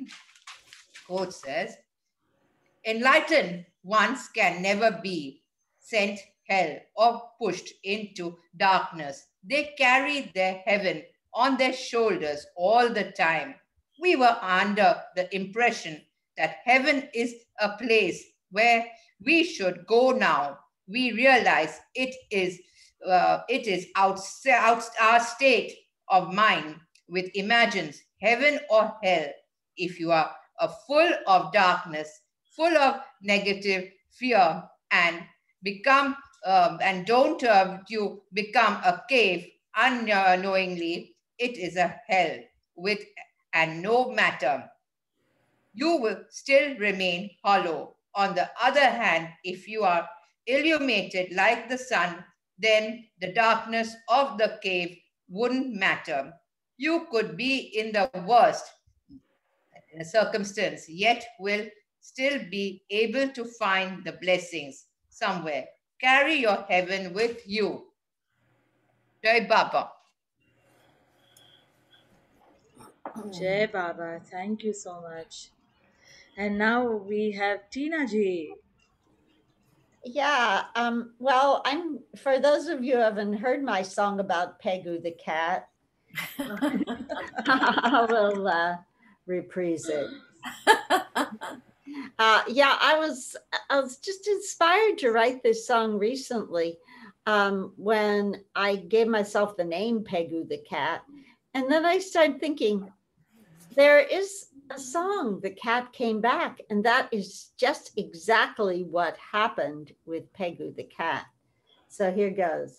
enlightened ones can never be sent hell or pushed into darkness. They carry their heaven on their shoulders all the time. We were under the impression that heaven is a place where we should go now. We realize it is our state of mind which imagines heaven or hell. If you are full of darkness, full of negative fear, and don't you become a cave unknowingly, it is a hell and no matter. You will still remain hollow. On the other hand, if you are illuminated like the sun, then the darkness of the cave wouldn't matter. You could be in the worst circumstance, yet will still be able to find the blessings somewhere. Carry your heaven with you. Jai Baba. Jai Baba, thank you so much. And now we have Tina Ji. Yeah, well, for those of you who haven't heard my song about Pegu the cat, I will reprise it. Yeah, I was just inspired to write this song recently when I gave myself the name Pegu the cat. And then I started thinking, there is a song, The Cat Came Back, and that is just exactly what happened with Pegu the cat. So here goes.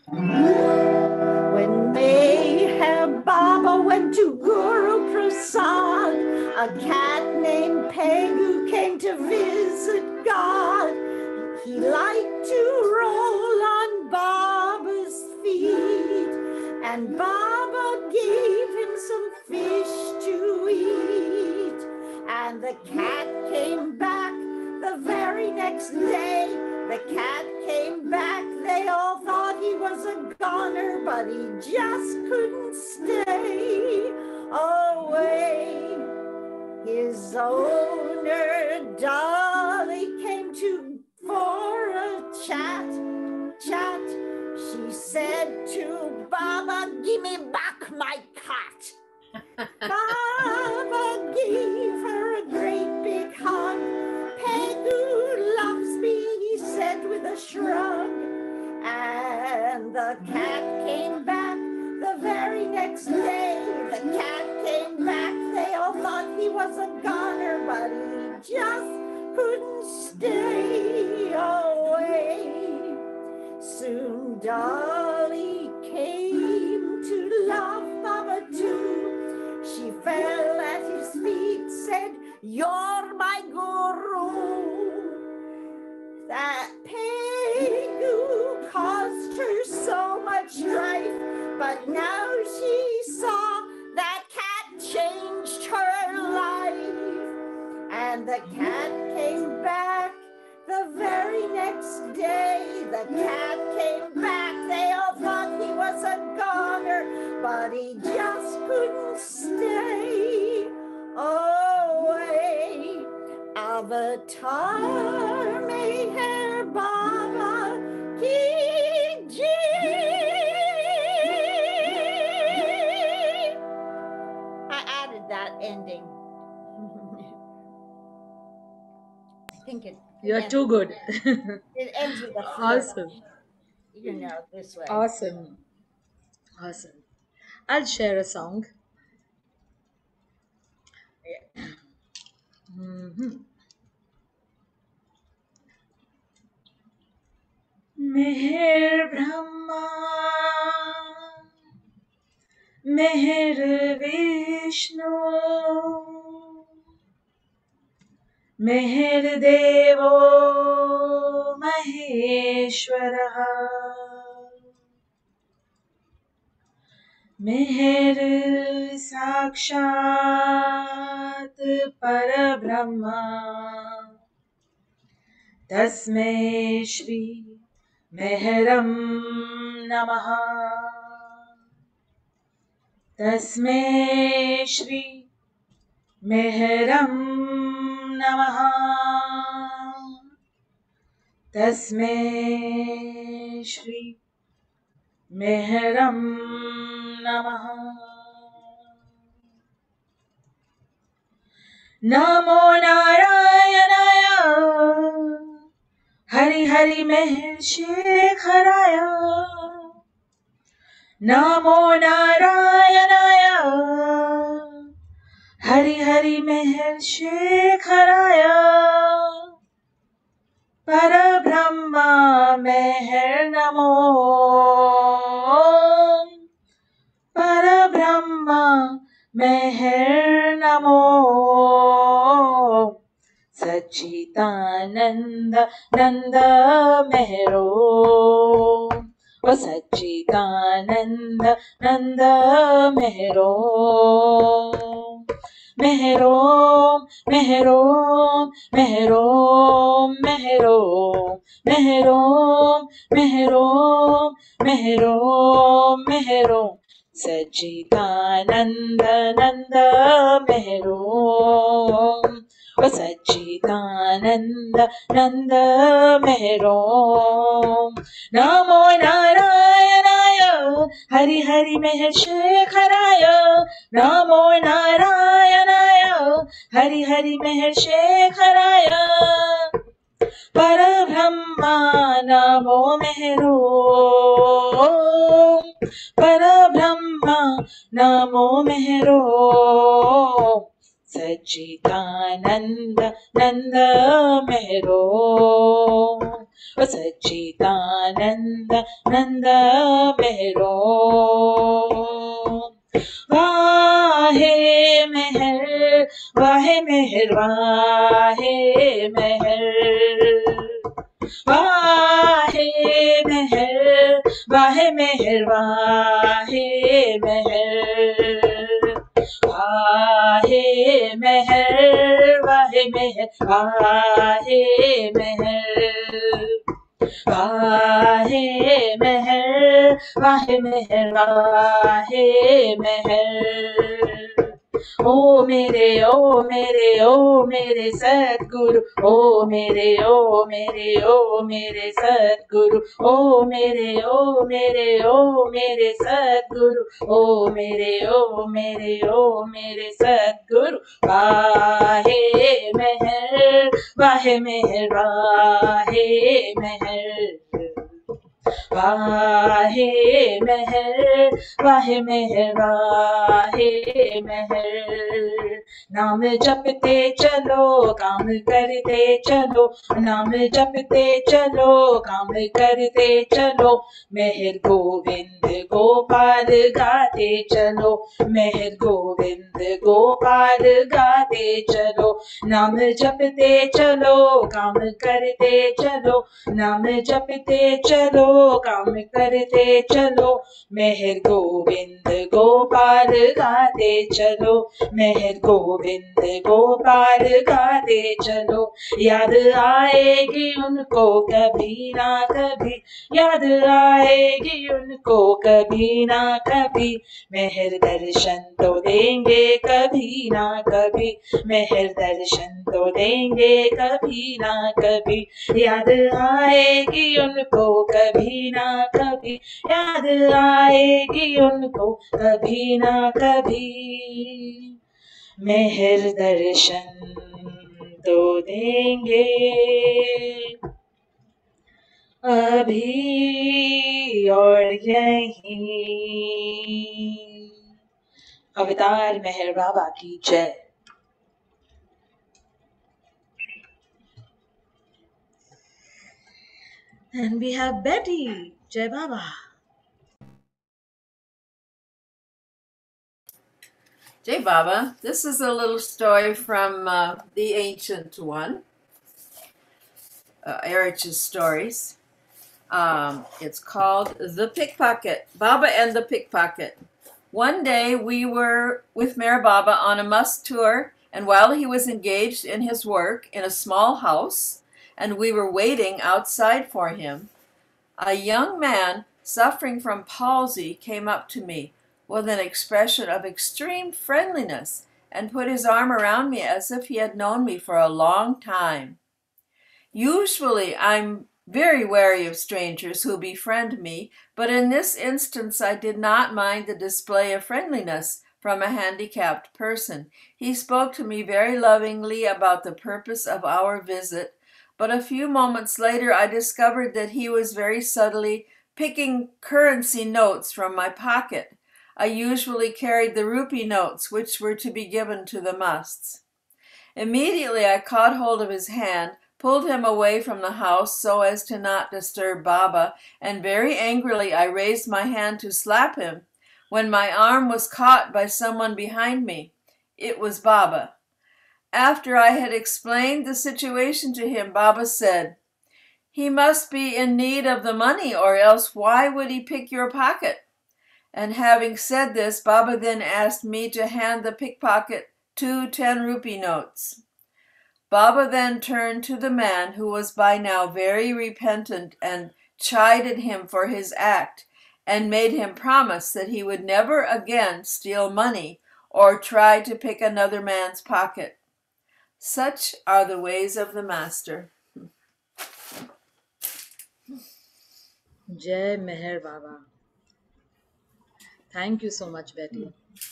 When Meher Baba went to Guru Prasad, a cat named Pegu came to visit God. He liked to roll on Baba's feet, and Baba gave him some fish to eat. And the cat came back the very next day. The cat back, they all thought he was a goner, but he just couldn't stay away. His owner, Dolly, came to for a chat. She said to Baba, "Give me back my cat." Baba gave her a great big hug. "Pegu loves me," he said with a shrug. And the cat came back the very next day. The cat came back. They all thought he was a goner, but he just couldn't stay away. Soon Dolly came to love Baba too. She fell at his feet, said, "You're my guru." That Pegu caused her so much strife, but now she saw that cat changed her life. And the cat came back the very next day. The cat came back. They all thought he was a goner, but he just couldn't stay away. Avatar Meher Baba Ki Jai. I added that ending. I think it. You're too good. It ends with a flow. Awesome. You know, this way. Awesome. Awesome. I'll share a song. Meher Brahma, Meher Vishnu, Meher Devo Maheshwaraha, Meher Sakshat Parabrahma, Tasmai Shri Meheram Namaha, Tasmai Shri Meheram Namaha, Tasmai Shri Meheram Namaha. Namo Narayanaya, Hari Hari Meher Shekharaya. Namo Narayanaya, Hari Hari Meher Shekharaya. Parabrahma Meher Namo, Parabrahma Meher Namo, Sachitananda Nanda Mehro, O Sachitananda Nanda Mehro, Mehrom, Mehrom, Mehrom, Mehrom, Mehrom, Mehrom, Mehrom, Mehrom, Sachitananda Nanda Mehrom, O Sachitananda Nanda Mehrom. Namo Narayanaya, Hari Hari Meher Shekharaya. Namo Narayanaya, Hari Hari Meher Shekharaya. Parabrahma Namo Mehro, Parabrahma Namo Mehro, Sachitananda Nanda Mehro, Sachitananda Nanda Mehro. Vahe Meher, Vahe Meher, Vahe Meher, Vahe Meher, Vahe Meher, Vahe Meher, Vahe Meher, Vahe Meher, Vahe Meher, Vahe वाहे मेहर वाहे मेहर वाहे मेहर ओ मेरे सतगुरु ओ मेरे सतगुरु ओ मेरे सतगुरु ओ मेरे सतगुरु वाहे मेहर वाहे मेहर वाहे मेहर वाहे मेहर वाहे मेहर वाहे मेहर नाम जपते चलो काम करते चलो नाम जपते चलो काम करते चलो मेहर गोविंद गोपाल गाते चलो मेहर गोविंद गोपाल गाते चलो नाम जपते चलो काम करते चलो नाम जपते चलो काम करते चलो मेहर गोविंद गोपाल गाते चलो मेहर गोविंद गोपाल गाते चलो याद आएगी उनको कभी ना कभी याद आएगी उनको कभी ना कभी मेहर दर्शन तो देंगे कभी ना कभी मेहर दर्शन तो देंगे कभी ना कभी याद आएगी उनको कभी ना कभी याद आएगी उनको कभी ना कभी मेहर दर्शन तो देंगे अभी और यहीं अवतार मेहर बाबा की जय। And we have Betty. Jai Baba. Jai Baba, this is a little story from the ancient one, Erich's stories. It's called The Pickpocket, Baba and the Pickpocket. One day we were with Meher Baba on a musk tour, and while he was engaged in his work in a small house, and we were waiting outside for him, a young man suffering from palsy came up to me with an expression of extreme friendliness and put his arm around me as if he had known me for a long time. Usually I'm very wary of strangers who befriend me, but in this instance I did not mind the display of friendliness from a handicapped person. He spoke to me very lovingly about the purpose of our visit, but a few moments later I discovered that he was very subtly picking currency notes from my pocket. I usually carried the rupee notes which were to be given to the musts. Immediately I caught hold of his hand, pulled him away from the house so as to not disturb Baba, and very angrily I raised my hand to slap him when my arm was caught by someone behind me. It was Baba. After I had explained the situation to him, Baba said, "He must be in need of the money, or else why would he pick your pocket?" And having said this, Baba then asked me to hand the pickpocket 2 10-rupee notes. Baba then turned to the man, who was by now very repentant, and chided him for his act, and made him promise that he would never again steal money or try to pick another man's pocket. Such are the ways of the Master. Jai Meher Baba. Thank you so much, Betty.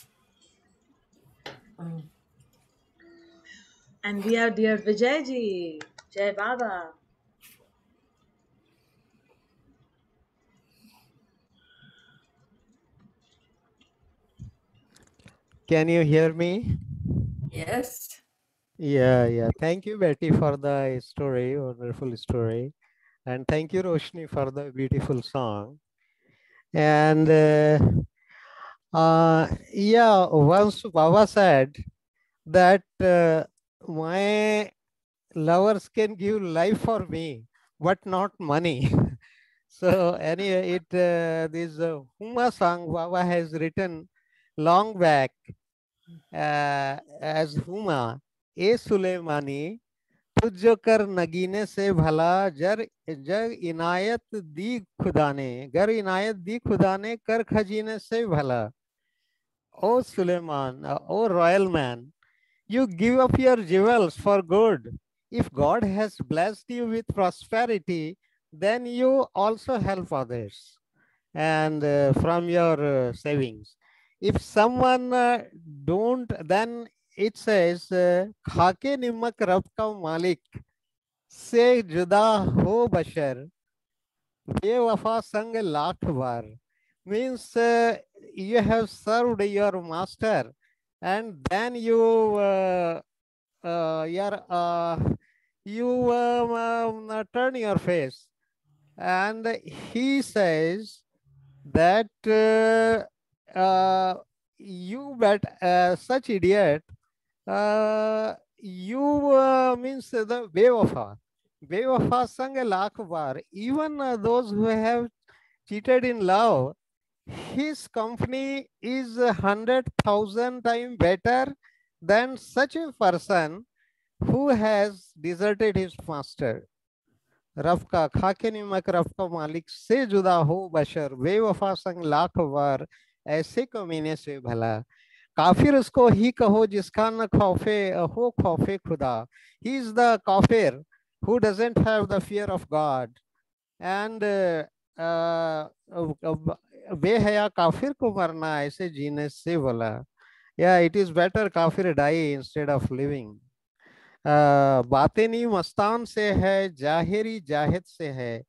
And we have dear Vijayji. Jai Baba. Can you hear me? Yes. Yeah. Thank you, Betty, for the story, wonderful story. And thank you, Roshni, for the beautiful song. And once Baba said that my lovers can give life for me, but not money. So anyway, this Huma song Baba has written long back as Huma, A Suleimani, तुझ जो कर नगीने से भला, जग इनायत दी खुदा ने, गर इनायत दी खुदा ने, कर खजीने से भला. O Suleiman, O royal man, you give up your jewels for good. If God has blessed you with prosperity, then you also help others and from your savings. If someone don't, then it says, खाके निमक रब का मालिक से जुदा हो बशर, बेवफा संग लाख बार. Means you have served your master and then you turn your face, and he says that you bet such idiot, you means the bewafa sang lakh bar. Even those who have cheated in love, his company is 100,000 times better than such a person who has deserted his master. रब का खाके निमक रब का मालिक से जुदा हो बशर, बेवफा संग लाख बार, ऐसे कमीने से भला. काफिर उसको ही कहो जिसका न खौफे हो खौफे खुदा. He is the kafir who doesn't have the fear of God. And बेहया काफिर को मरना ऐसे जीने से भला. Yeah, it is better kafir die instead of living. बातेनी Mastan से है, जाहिरी जाहिद से है.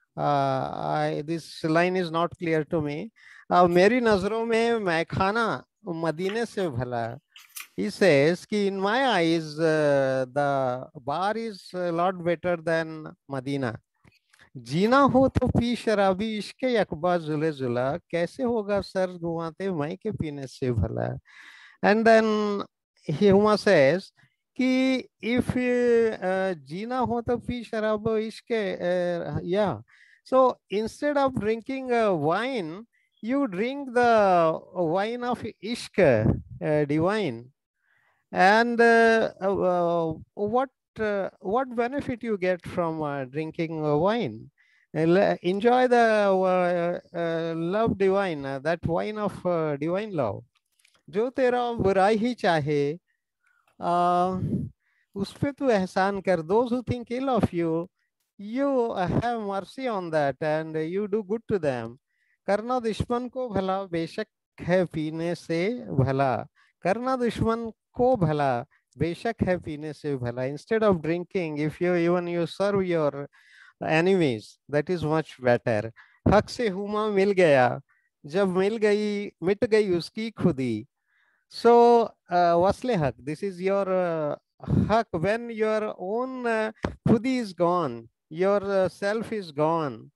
This line is not clear to me. मेरी नजरों में मैखाना मदीने से भला. He says कि in my eyes the bar is a lot better than Medina. जीना हो तो पी शराबी इश्क यकबा जुले जुला, कैसे होगा सर घुमाते मई के पीने से भला. And then Huma says कि if जीना हो तो पी शराब इश्क, yeah. So instead of drinking wine, you drink the wine of ishq, divine. And what benefit you get from drinking wine? Enjoy the love divine, that wine of divine love. जो तेरा बुराई ही चाहे, उस पे तू एहसान कर. Those who think ill of you, you have mercy on that and you do good to them. करना दुश्मन को भला बेशक है पीने से भला. करना दुश्मन को भला बेशक है पीने से भला. Instead of drinking, if you serve your enemies, that is much better. हक से हुमा मिल गया, जब मिल गई मिट गई उसकी खुदी. So wasle haq, this is your haq. When your own khudi is gone, your self is gone,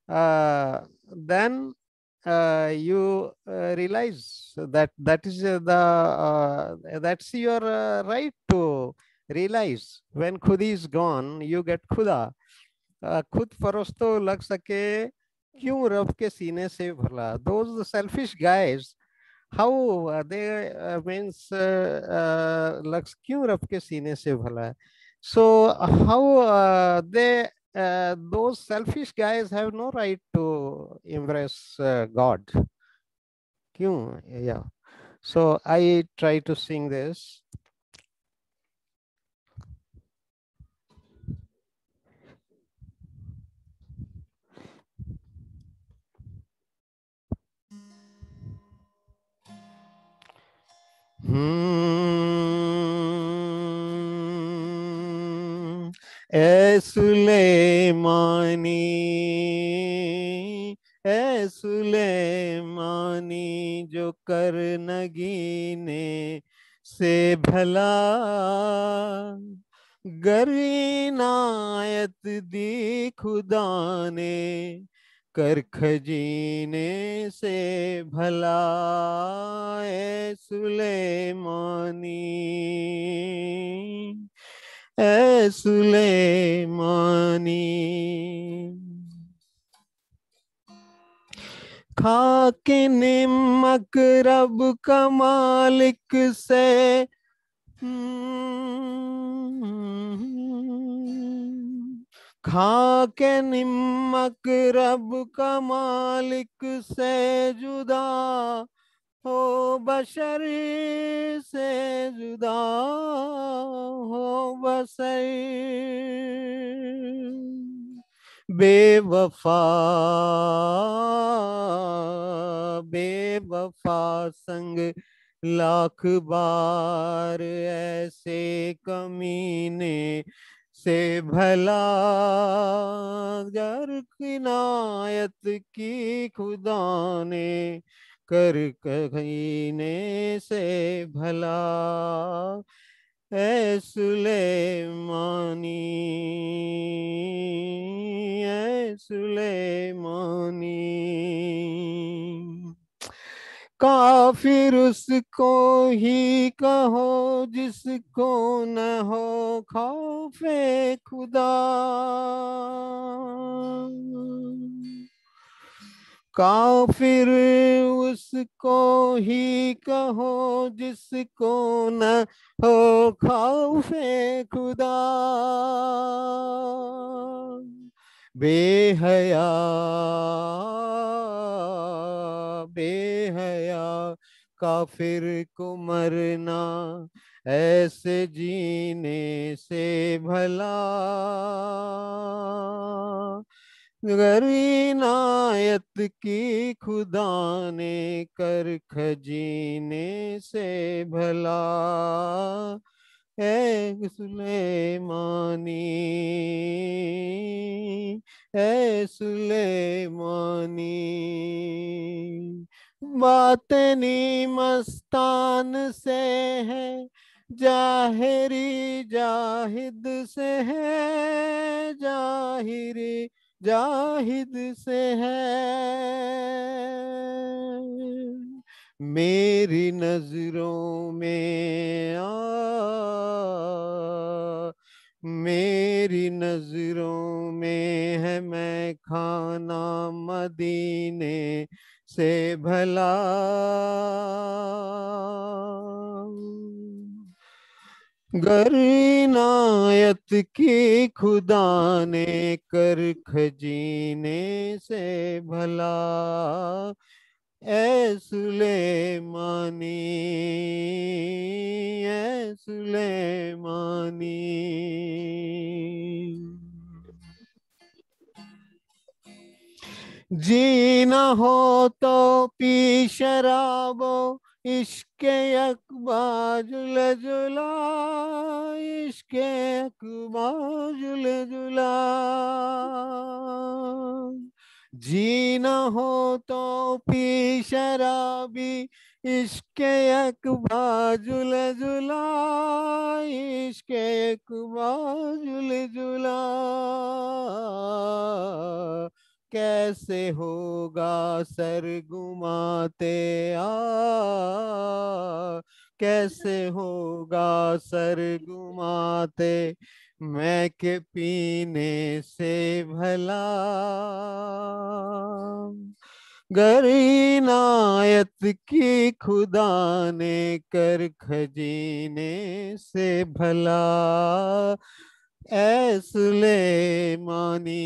then you realize that is that's your right to realize. When khudi is gone, you get khuda. खुद फरोश तो लग सके क्यों रब के सीने से भला. Those selfish guys, how they means लक्ष्य क्यों रब के सीने से भला है. So how those selfish guys have no right to embrace God. क्यों? Yeah. So I try to sing this. ए सुलेमानी जो कर नगीने से भला, गर इनायत दी खुदा ने कर खजीने से भला. ए सुलेमानी, ए सुलेमानी, खाके निमक रब का मालिक से खा के निमक रब का मालिक से जुदा हो बशर से जुदा हो बसर बेवफा बेवफा संग लाख बार ऐसे कमीने से भला गर किनायत की खुदा ने कर कहीने से भला ऐ सुलेमानी ऐ सुलेमानी काफिर उसको ही कहो जिसको न हो खौफे खुदा काफिर उसको ही कहो जिसको न हो खौफे खुदा बेहया बेहया काफिर को मरना ऐसे जीने से भला गर इनायत की खुदा ने कर खजीने से भला ऐ सुलेमानी ऐ सुलेमानी बातनी मस्तान से है जाहिरी जाहिद से है जाहिरी जाहिद से है मेरी नजरों में मेरी नजरों में है मैं खाना मदीने से भला गर इनायत की खुदा ने कर खजीने से भला ऐ सुलेमानी ऐ सुलेमानी जीना हो तो पी शराबो इश्क अकबा जुल जुला इश्क अकबा जुल जुला जीना हो तो पी शराबी इश्क अकबा जुल जुला इश्क अकबा जुल जुला कैसे होगा सर घुमाते कैसे होगा सर घुमाते मैं के पीने से भला गर इनायत की खुदा ने कर खजीने से भला ऐ सुलेमानी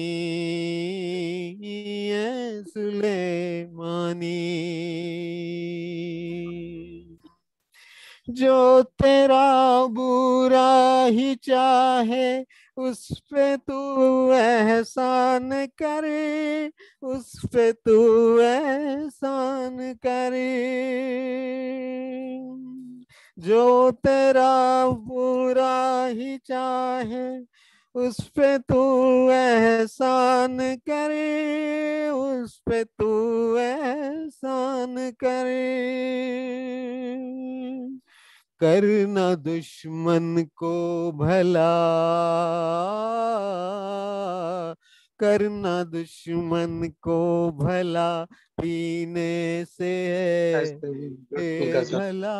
ऐ सुलेमानी जो तेरा बुरा ही चाहे उस पे तू एहसान करे उस पे तू एहसान करे जो तेरा बुरा ही चाहे उस पे तू एहसान करे उस पे तू एहसान करे करना दुश्मन को भला करना दुश्मन को भला पीने से भला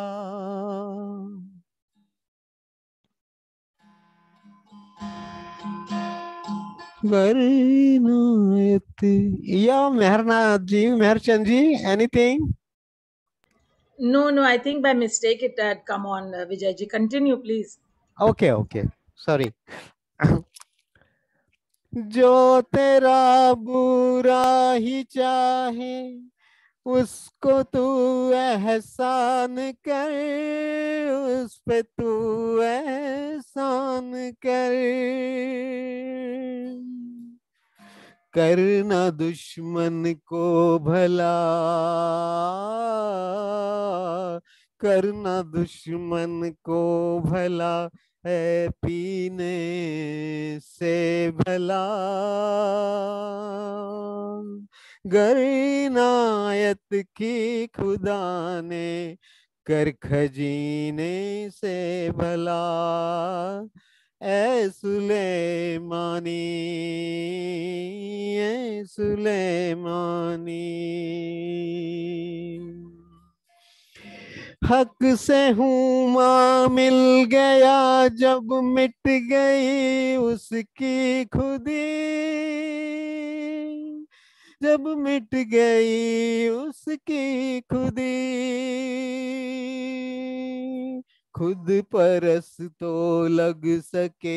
या Meharnath ji Meharchand ji anything No, I think by mistake it had come on, Vijayji. Continue, please. Okay, sorry. जो तेरा बुरा ही चाहे उसको तू एहसान कर, उस पे तू एहसान कर। करना दुश्मन को भला, करना दुश्मन को भला है पीने से भला। गर इनायत की खुदा ने कर खजीने से भला, ऐ सुलेमानी, ऐ सुलेमानी। हक से हूँ मिल गया जब मिट गई उसकी खुदी, जब मिट गई उसकी खुदी। खुद परस तो लग सके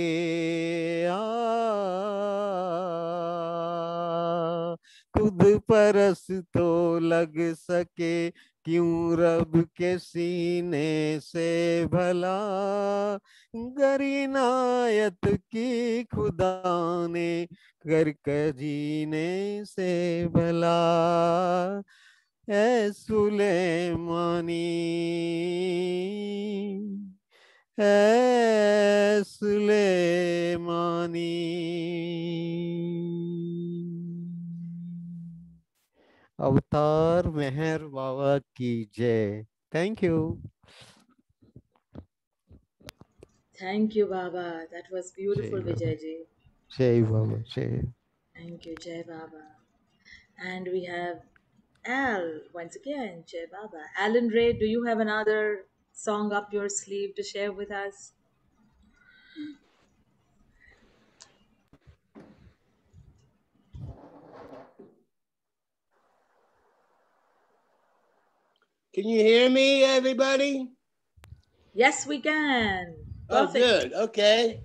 खुद परस तो लग सके, क्यों रब के सीने से भला। गर इनायत की खुदा ने कर जीने से भला, ऐ सुलेमानी, ऐ सुलेमानी। अवतार मेहर बाबा की जय। Thank you. Thank you, Baba. That was beautiful, जय बाबा, Vijayji. जय बाबा, जय। Thank you, Jai Baba. And we have Al once again, Jai Baba. Alan Ray, do you have another song up your sleeve to share with us? Can you hear me, everybody? Yes, we can. Oh, Perfect. good. Okay.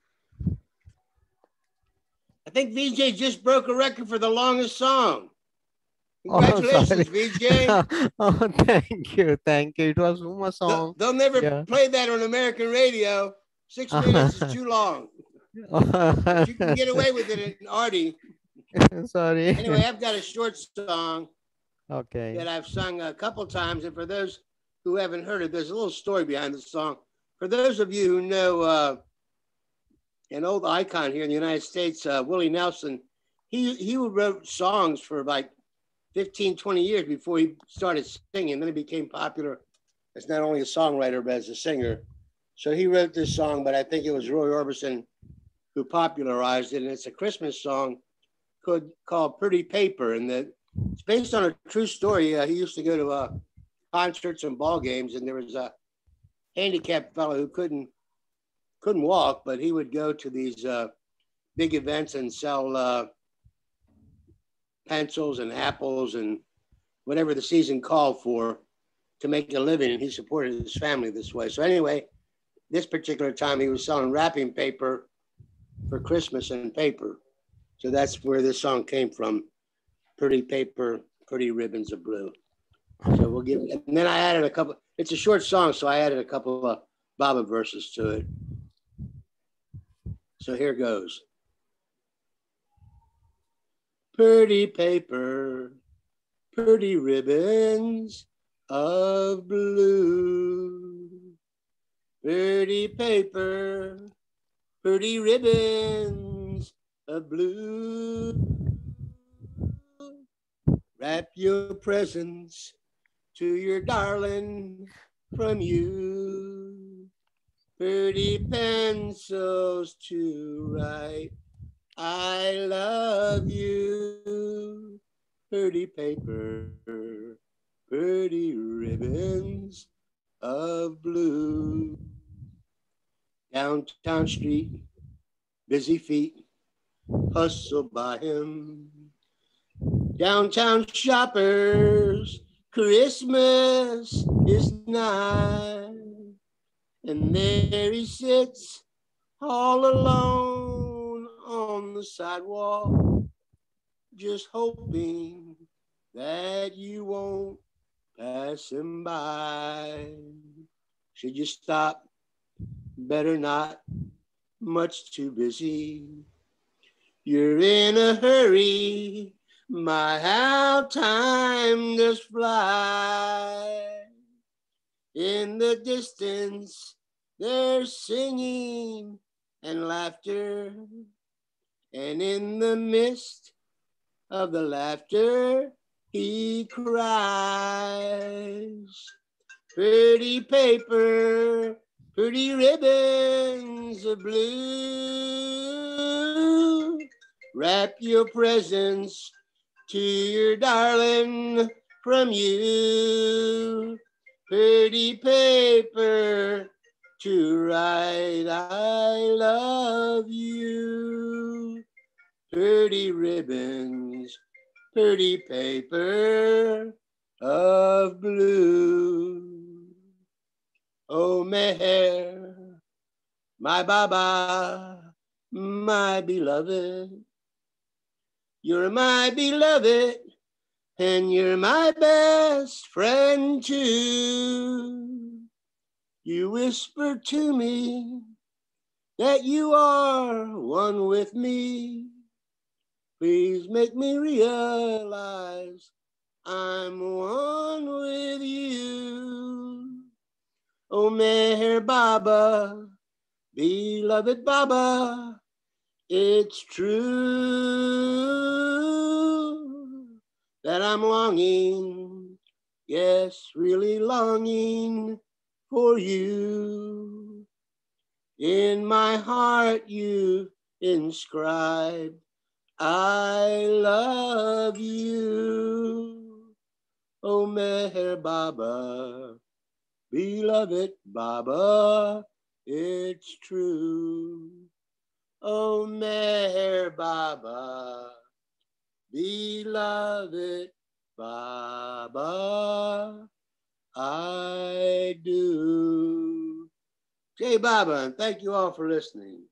I think VJ just broke a record for the longest song. Congratulations, sorry. VJ. Oh, thank you, thank you. It was Uma song. They'll never Yeah. play that on American radio. 6 minutes is too long. But you can get away with it in Artie. Sorry. Anyway, I've got a short song Okay. that I've sung a couple times. And for those who haven't heard it, there's a little story behind the song. For those of you who know an old icon here in the United States, Willie Nelson, he wrote songs for like 15, 20 years before he started singing. Then he became popular as not only a songwriter, but as a singer. So he wrote this song, but I think it was Roy Orbison who popularized it. And it's a Christmas song called Pretty Paper. And it's based on a true story. He used to go to concerts and ball games, and there was a handicapped fellow who couldn't walk, but he would go to these big events and sell pencils and apples and whatever the season called for to make a living, and he supported his family this way. So anyway, this particular time he was selling wrapping paper for Christmas and paper. So that's where this song came from, Pretty Paper, Pretty Ribbons of Blue. So we'll give, and then I added a couple, it's a short song, so I added a couple of Baba verses to it. So here goes. Pretty paper, pretty ribbons of blue. Pretty paper, pretty ribbons of blue. Wrap your presents to your darling from you. Pretty pencils to write, I love you. Pretty paper, pretty ribbons of blue. Downtown street, busy feet, hustle by him. Downtown shoppers, Christmas is nigh. And there he sits all alone on the sidewalk, just hoping that you won't pass him by. Should you stop? Better not, much too busy. You're in a hurry, my, how time does fly. In the distance, there's singing and laughter, and in the midst of the laughter, he cries. Pretty paper, pretty ribbons of blue, wrap your presents to your darling from you. Pretty paper to write I love you. Pretty ribbons, pretty paper of blue. Oh, Meher, my Baba, my beloved. You're my beloved, and you're my best friend too. You whisper to me that you are one with me. Please make me realize I'm one with you. Oh, Meher Baba, beloved Baba, it's true that I'm longing, yes, really longing for you. In my heart you inscribed, I love you. Oh, Meher Baba, beloved Baba, it's true. Oh, Meher Baba, beloved Baba, I do. Jai Baba, and thank you all for listening.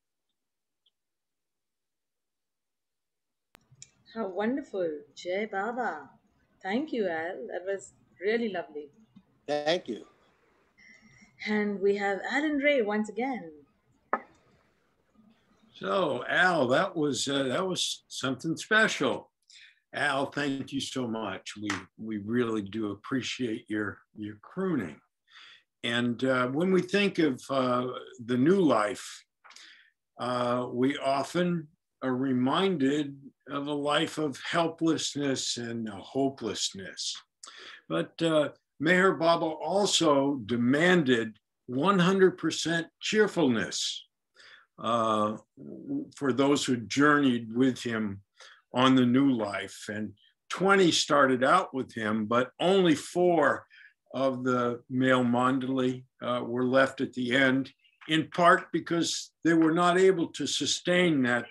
How wonderful. Jai Baba. Thank you, Al. That was really lovely. Thank you. And we have Alan Ray once again. So, Al, that was something special. Al, thank you so much. We really do appreciate your crooning. And when we think of the new life, we often are reminded of a life of helplessness and hopelessness. But Meher Baba also demanded 100% cheerfulness for those who journeyed with him on the new life. And 20 started out with him, but only 4 of the male mandali were left at the end, in part because they were not able to sustain that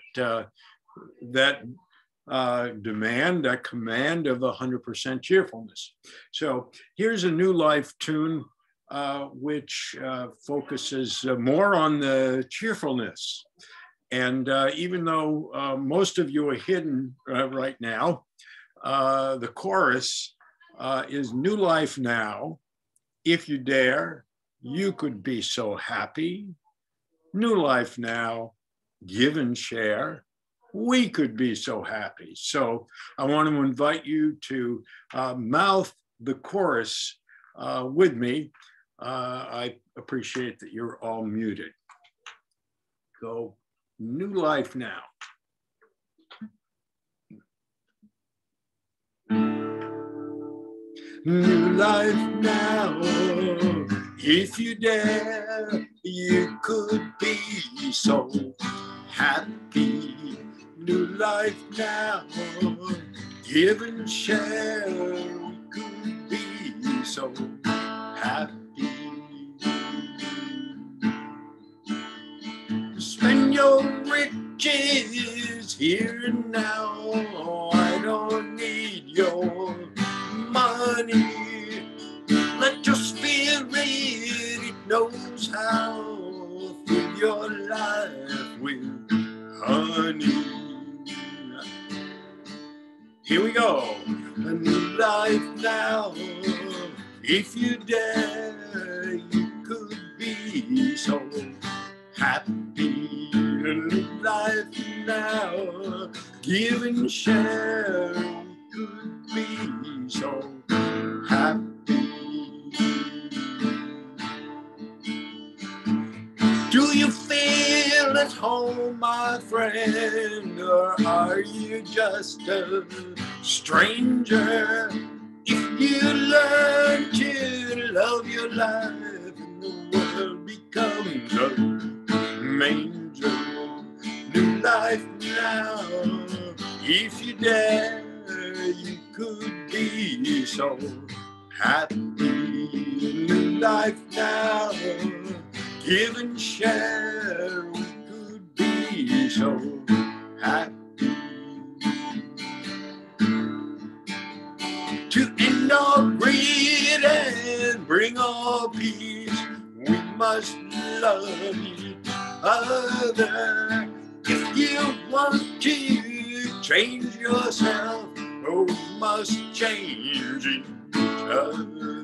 demand, that command of 100% cheerfulness. So here's a new life tune which focuses more on the cheerfulness. And even though most of you are hidden right now, the chorus is new life now. If you dare, you could be so happy. New life now, give and share. We could be so happy. So I want to invite you to mouth the chorus with me. I appreciate that you're all muted. Go, new life now. New life now, if you dare, you could be so happy. New life now, give and share, we could be so happy. Spend your riches here and now, I don't need your money. Let your spirit, it knows how, fill your life with honey. Here we go. A new life now. If you dare, you could be so happy. A new life now. Give and share. We could be so happy. Do you feel at home, my friend, or are you just a stranger? If you learn to love your life and the world becomes a manger, new life now, if you dare, you could be so happy. New life now, give and share, we could be so happy. To end all greed and bring all peace, we must love each other. If you want to change yourself, oh, we must change each other.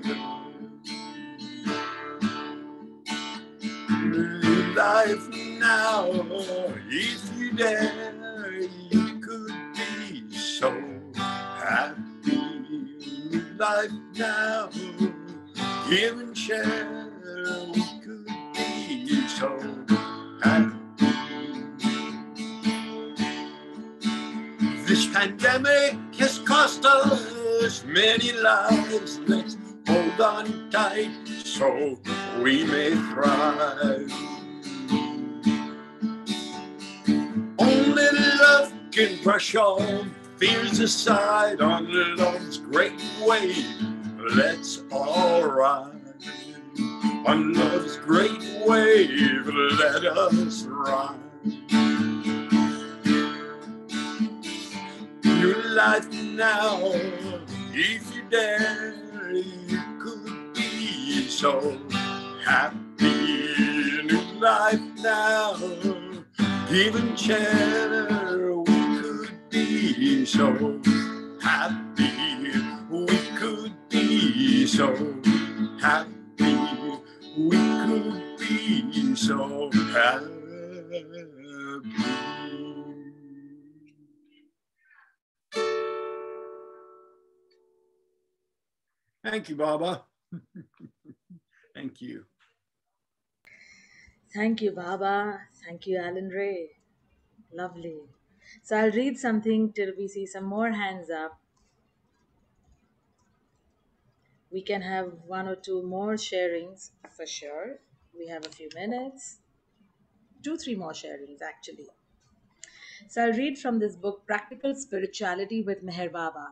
Live life now, if you dare, you could be so happy. Live life now, give and share, we could be so happy. This pandemic has cost us many lives. Let's hold on tight so we may thrive. Only love can brush all fears aside on love's great wave. Let's all ride on love's great wave. Let us ride. New life now, if you dare, you could be so happy. New life now, give and share, we could be so happy. We could be so happy. We could be so happy. Thank you, Baba. Thank you. Thank you, Baba. Thank you, Alan Ray. Lovely. So I'll read something till we see some more hands up. We can have one or two more sharings for sure. We have a few minutes. 2-3 more sharings actually. So I'll read from this book, Practical Spirituality with Meher Baba.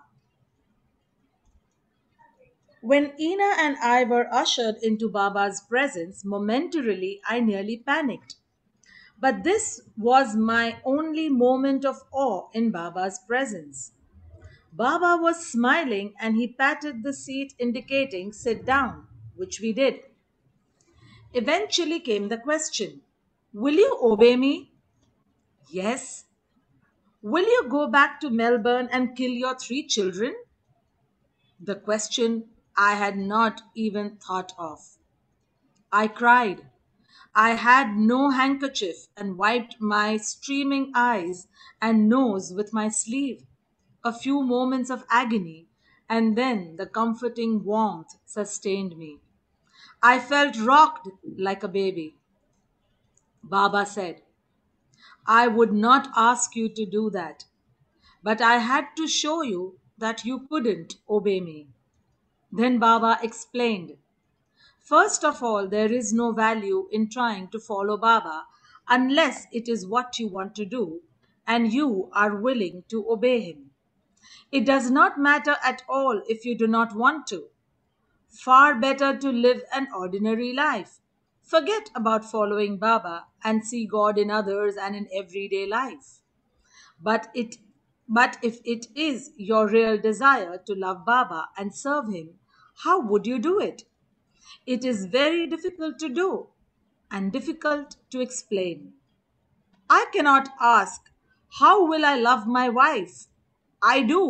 When Ina and I were ushered into Baba's presence, momentarily I nearly panicked. But this was my only moment of awe in Baba's presence. Baba was smiling and he patted the seat indicating sit down, which we did. Eventually came the question, will you obey me? Yes. Will you go back to Melbourne and kill your 3 children? The question I had not even thought of. I cried. I had no handkerchief and wiped my streaming eyes and nose with my sleeve. A few moments of agony, and then the comforting warmth sustained me. I felt rocked like a baby. Baba said, I would not ask you to do that, but I had to show you that you couldn't obey me. Then Baba explained, first of all, there is no value in trying to follow Baba unless it is what you want to do and you are willing to obey him. It does not matter at all if you do not want to. Far better to live an ordinary life. Forget about following Baba and see God in others and in everyday life. But if it is your real desire to love Baba and serve him, how would you do it? It is very difficult to do and difficult to explain. I cannot ask, how will I love my wife? I do.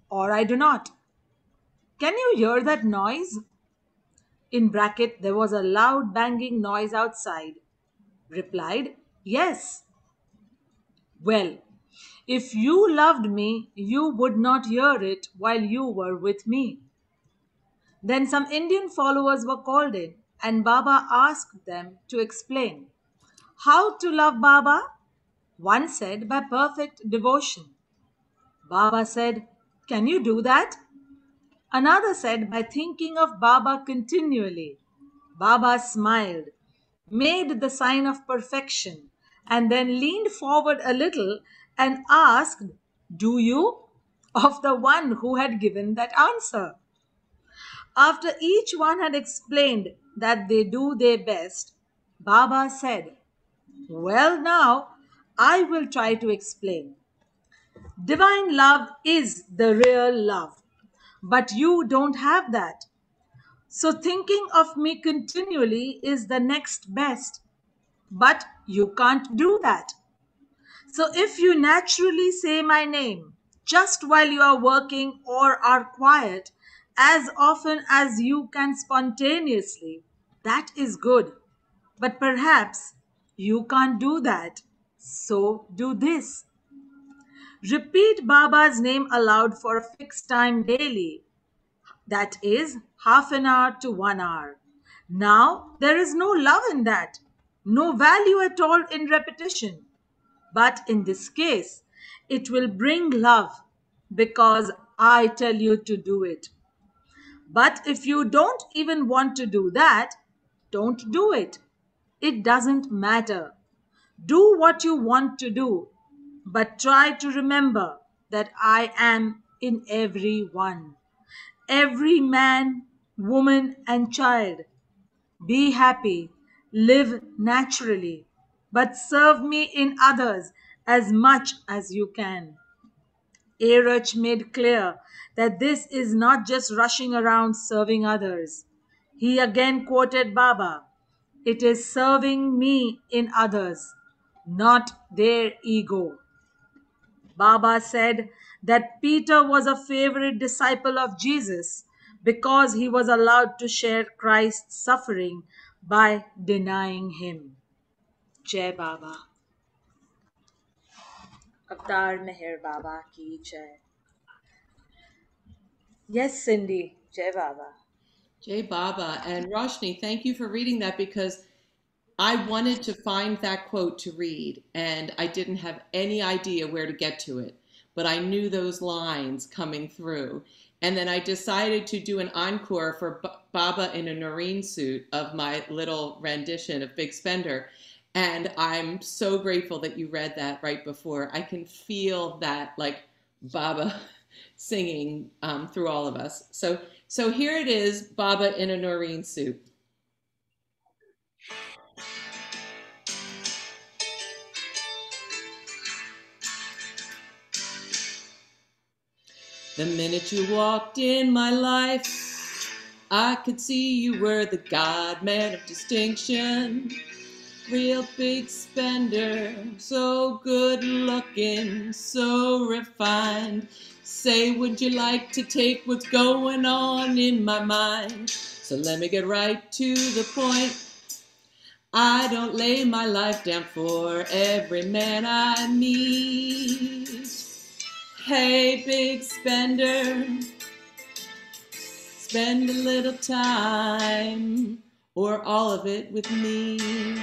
or I do not. Can you hear that noise? In bracket, there was a loud banging noise outside. Replied, yes. Well, if you loved me, you would not hear it while you were with me. Then some Indian followers were called in, and Baba asked them to explain. How to love Baba? One said by perfect devotion. Baba said, can you do that? Another said by thinking of Baba continually. Baba smiled, made the sign of perfection, and then leaned forward a little and asked, do you? Of the one who had given that answer. After each one had explained that they do their best, Baba said, well, now I will try to explain. Divine love is the real love, but you don't have that. So thinking of me continually is the next best, but you can't do that. So if you naturally say my name just while you are working or are quiet, as often as you can spontaneously, that is good. But perhaps you can't do that. So do this. Repeat Baba's name aloud for a fixed time daily. That is half an hour to 1 hour. Now, there is no love in that, no value at all in repetition. But in this case, it will bring love because I tell you to do it. But if you don't even want to do that, don't do it. It doesn't matter. Do what you want to do, but try to remember that I am in every one. Every man, woman, and child. Be happy, live naturally, but serve me in others as much as you can. Arach made clear that this is not just rushing around serving others. He again quoted Baba, it is serving me in others, not their ego. Baba said that Peter was a favorite disciple of Jesus because he was allowed to share Christ's suffering by denying him. Jai Baba. Avtar Meher Baba ki Jai. Yes, Cindy. Jai Baba. Jay Baba. And Roshni, thank you for reading that because I wanted to find that quote to read and I didn't have any idea where to get to it, but I knew those lines coming through. And then I decided to do an encore for Baba in a Noreen suit of my little rendition of Big Spender. And I'm so grateful that you read that right before. I can feel that like Baba singing through all of us. So here it is, Baba in a Noreen suit. The minute you walked in my life, I could see you were the God man of distinction. Real big spender, so good looking, so refined. Say, would you like to take what's going on in my mind? So let me get right to the point. I don't lay my life down for every man I meet. Hey, big spender, spend a little time or all of it with me.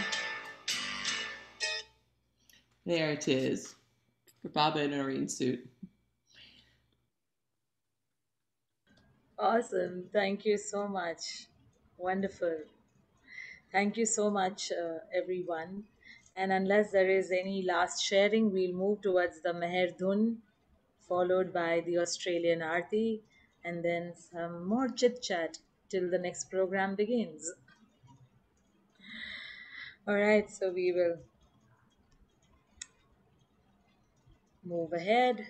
There it is for Baba in a Noreen suit. Awesome. Thank you so much. Wonderful. Thank you so much, everyone. And unless there is any last sharing, we'll move towards the Meher Dhun, followed by the Australian Arti, and then some more chit chat till the next program begins. All right, so we will move ahead.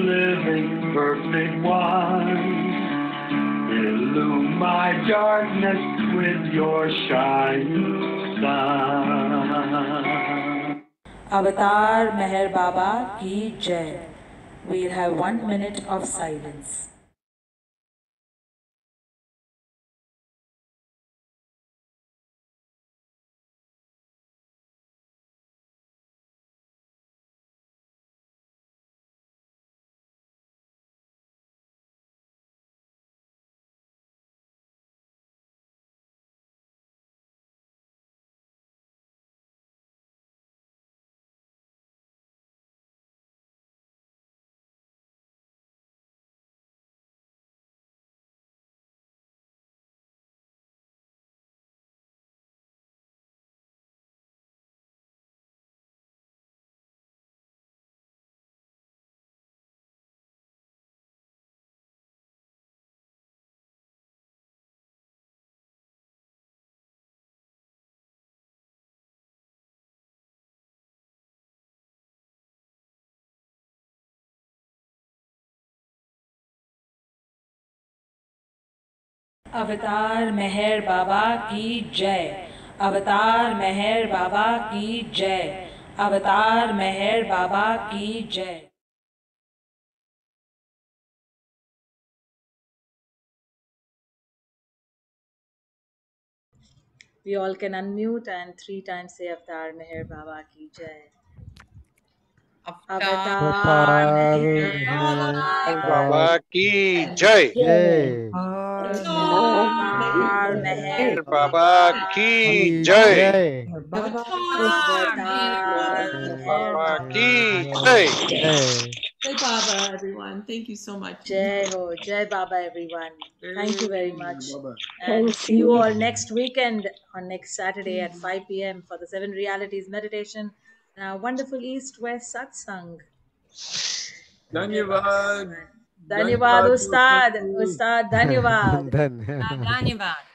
living perfect one. Illume my darkness with your shining sun. Avatar Meher Baba Ki Jai. We'll have 1 minute of silence. Avatar Meher Baba Ki Jai. Avatar Meher Baba Ki Jai. Avatar Meher Baba Ki Jai. We all can unmute and 3 times say Avatar Meher Baba Ki Jai. Avatar Meher Baba Baba ki Ki jai. Jai. Avatar Avatar Meher Baba Baba ki Ki jai. Jai. Avatar Avatar Meher Baba ki Baba jai. Ki Jai. Jai Baba, everyone. Thank you so much. Jai Ho, Jai Baba, everyone. Thank you very much. Baba. And Thank see you you. all next weekend on next Saturday at 5 p.m. for the 7 Realities meditation. Wonderful East-West Satsang. Dhanyavad. Dhanyavad, Dhanyavad, Ustad. Ustad. Ustad, Dhanyavad. Dhanyavad.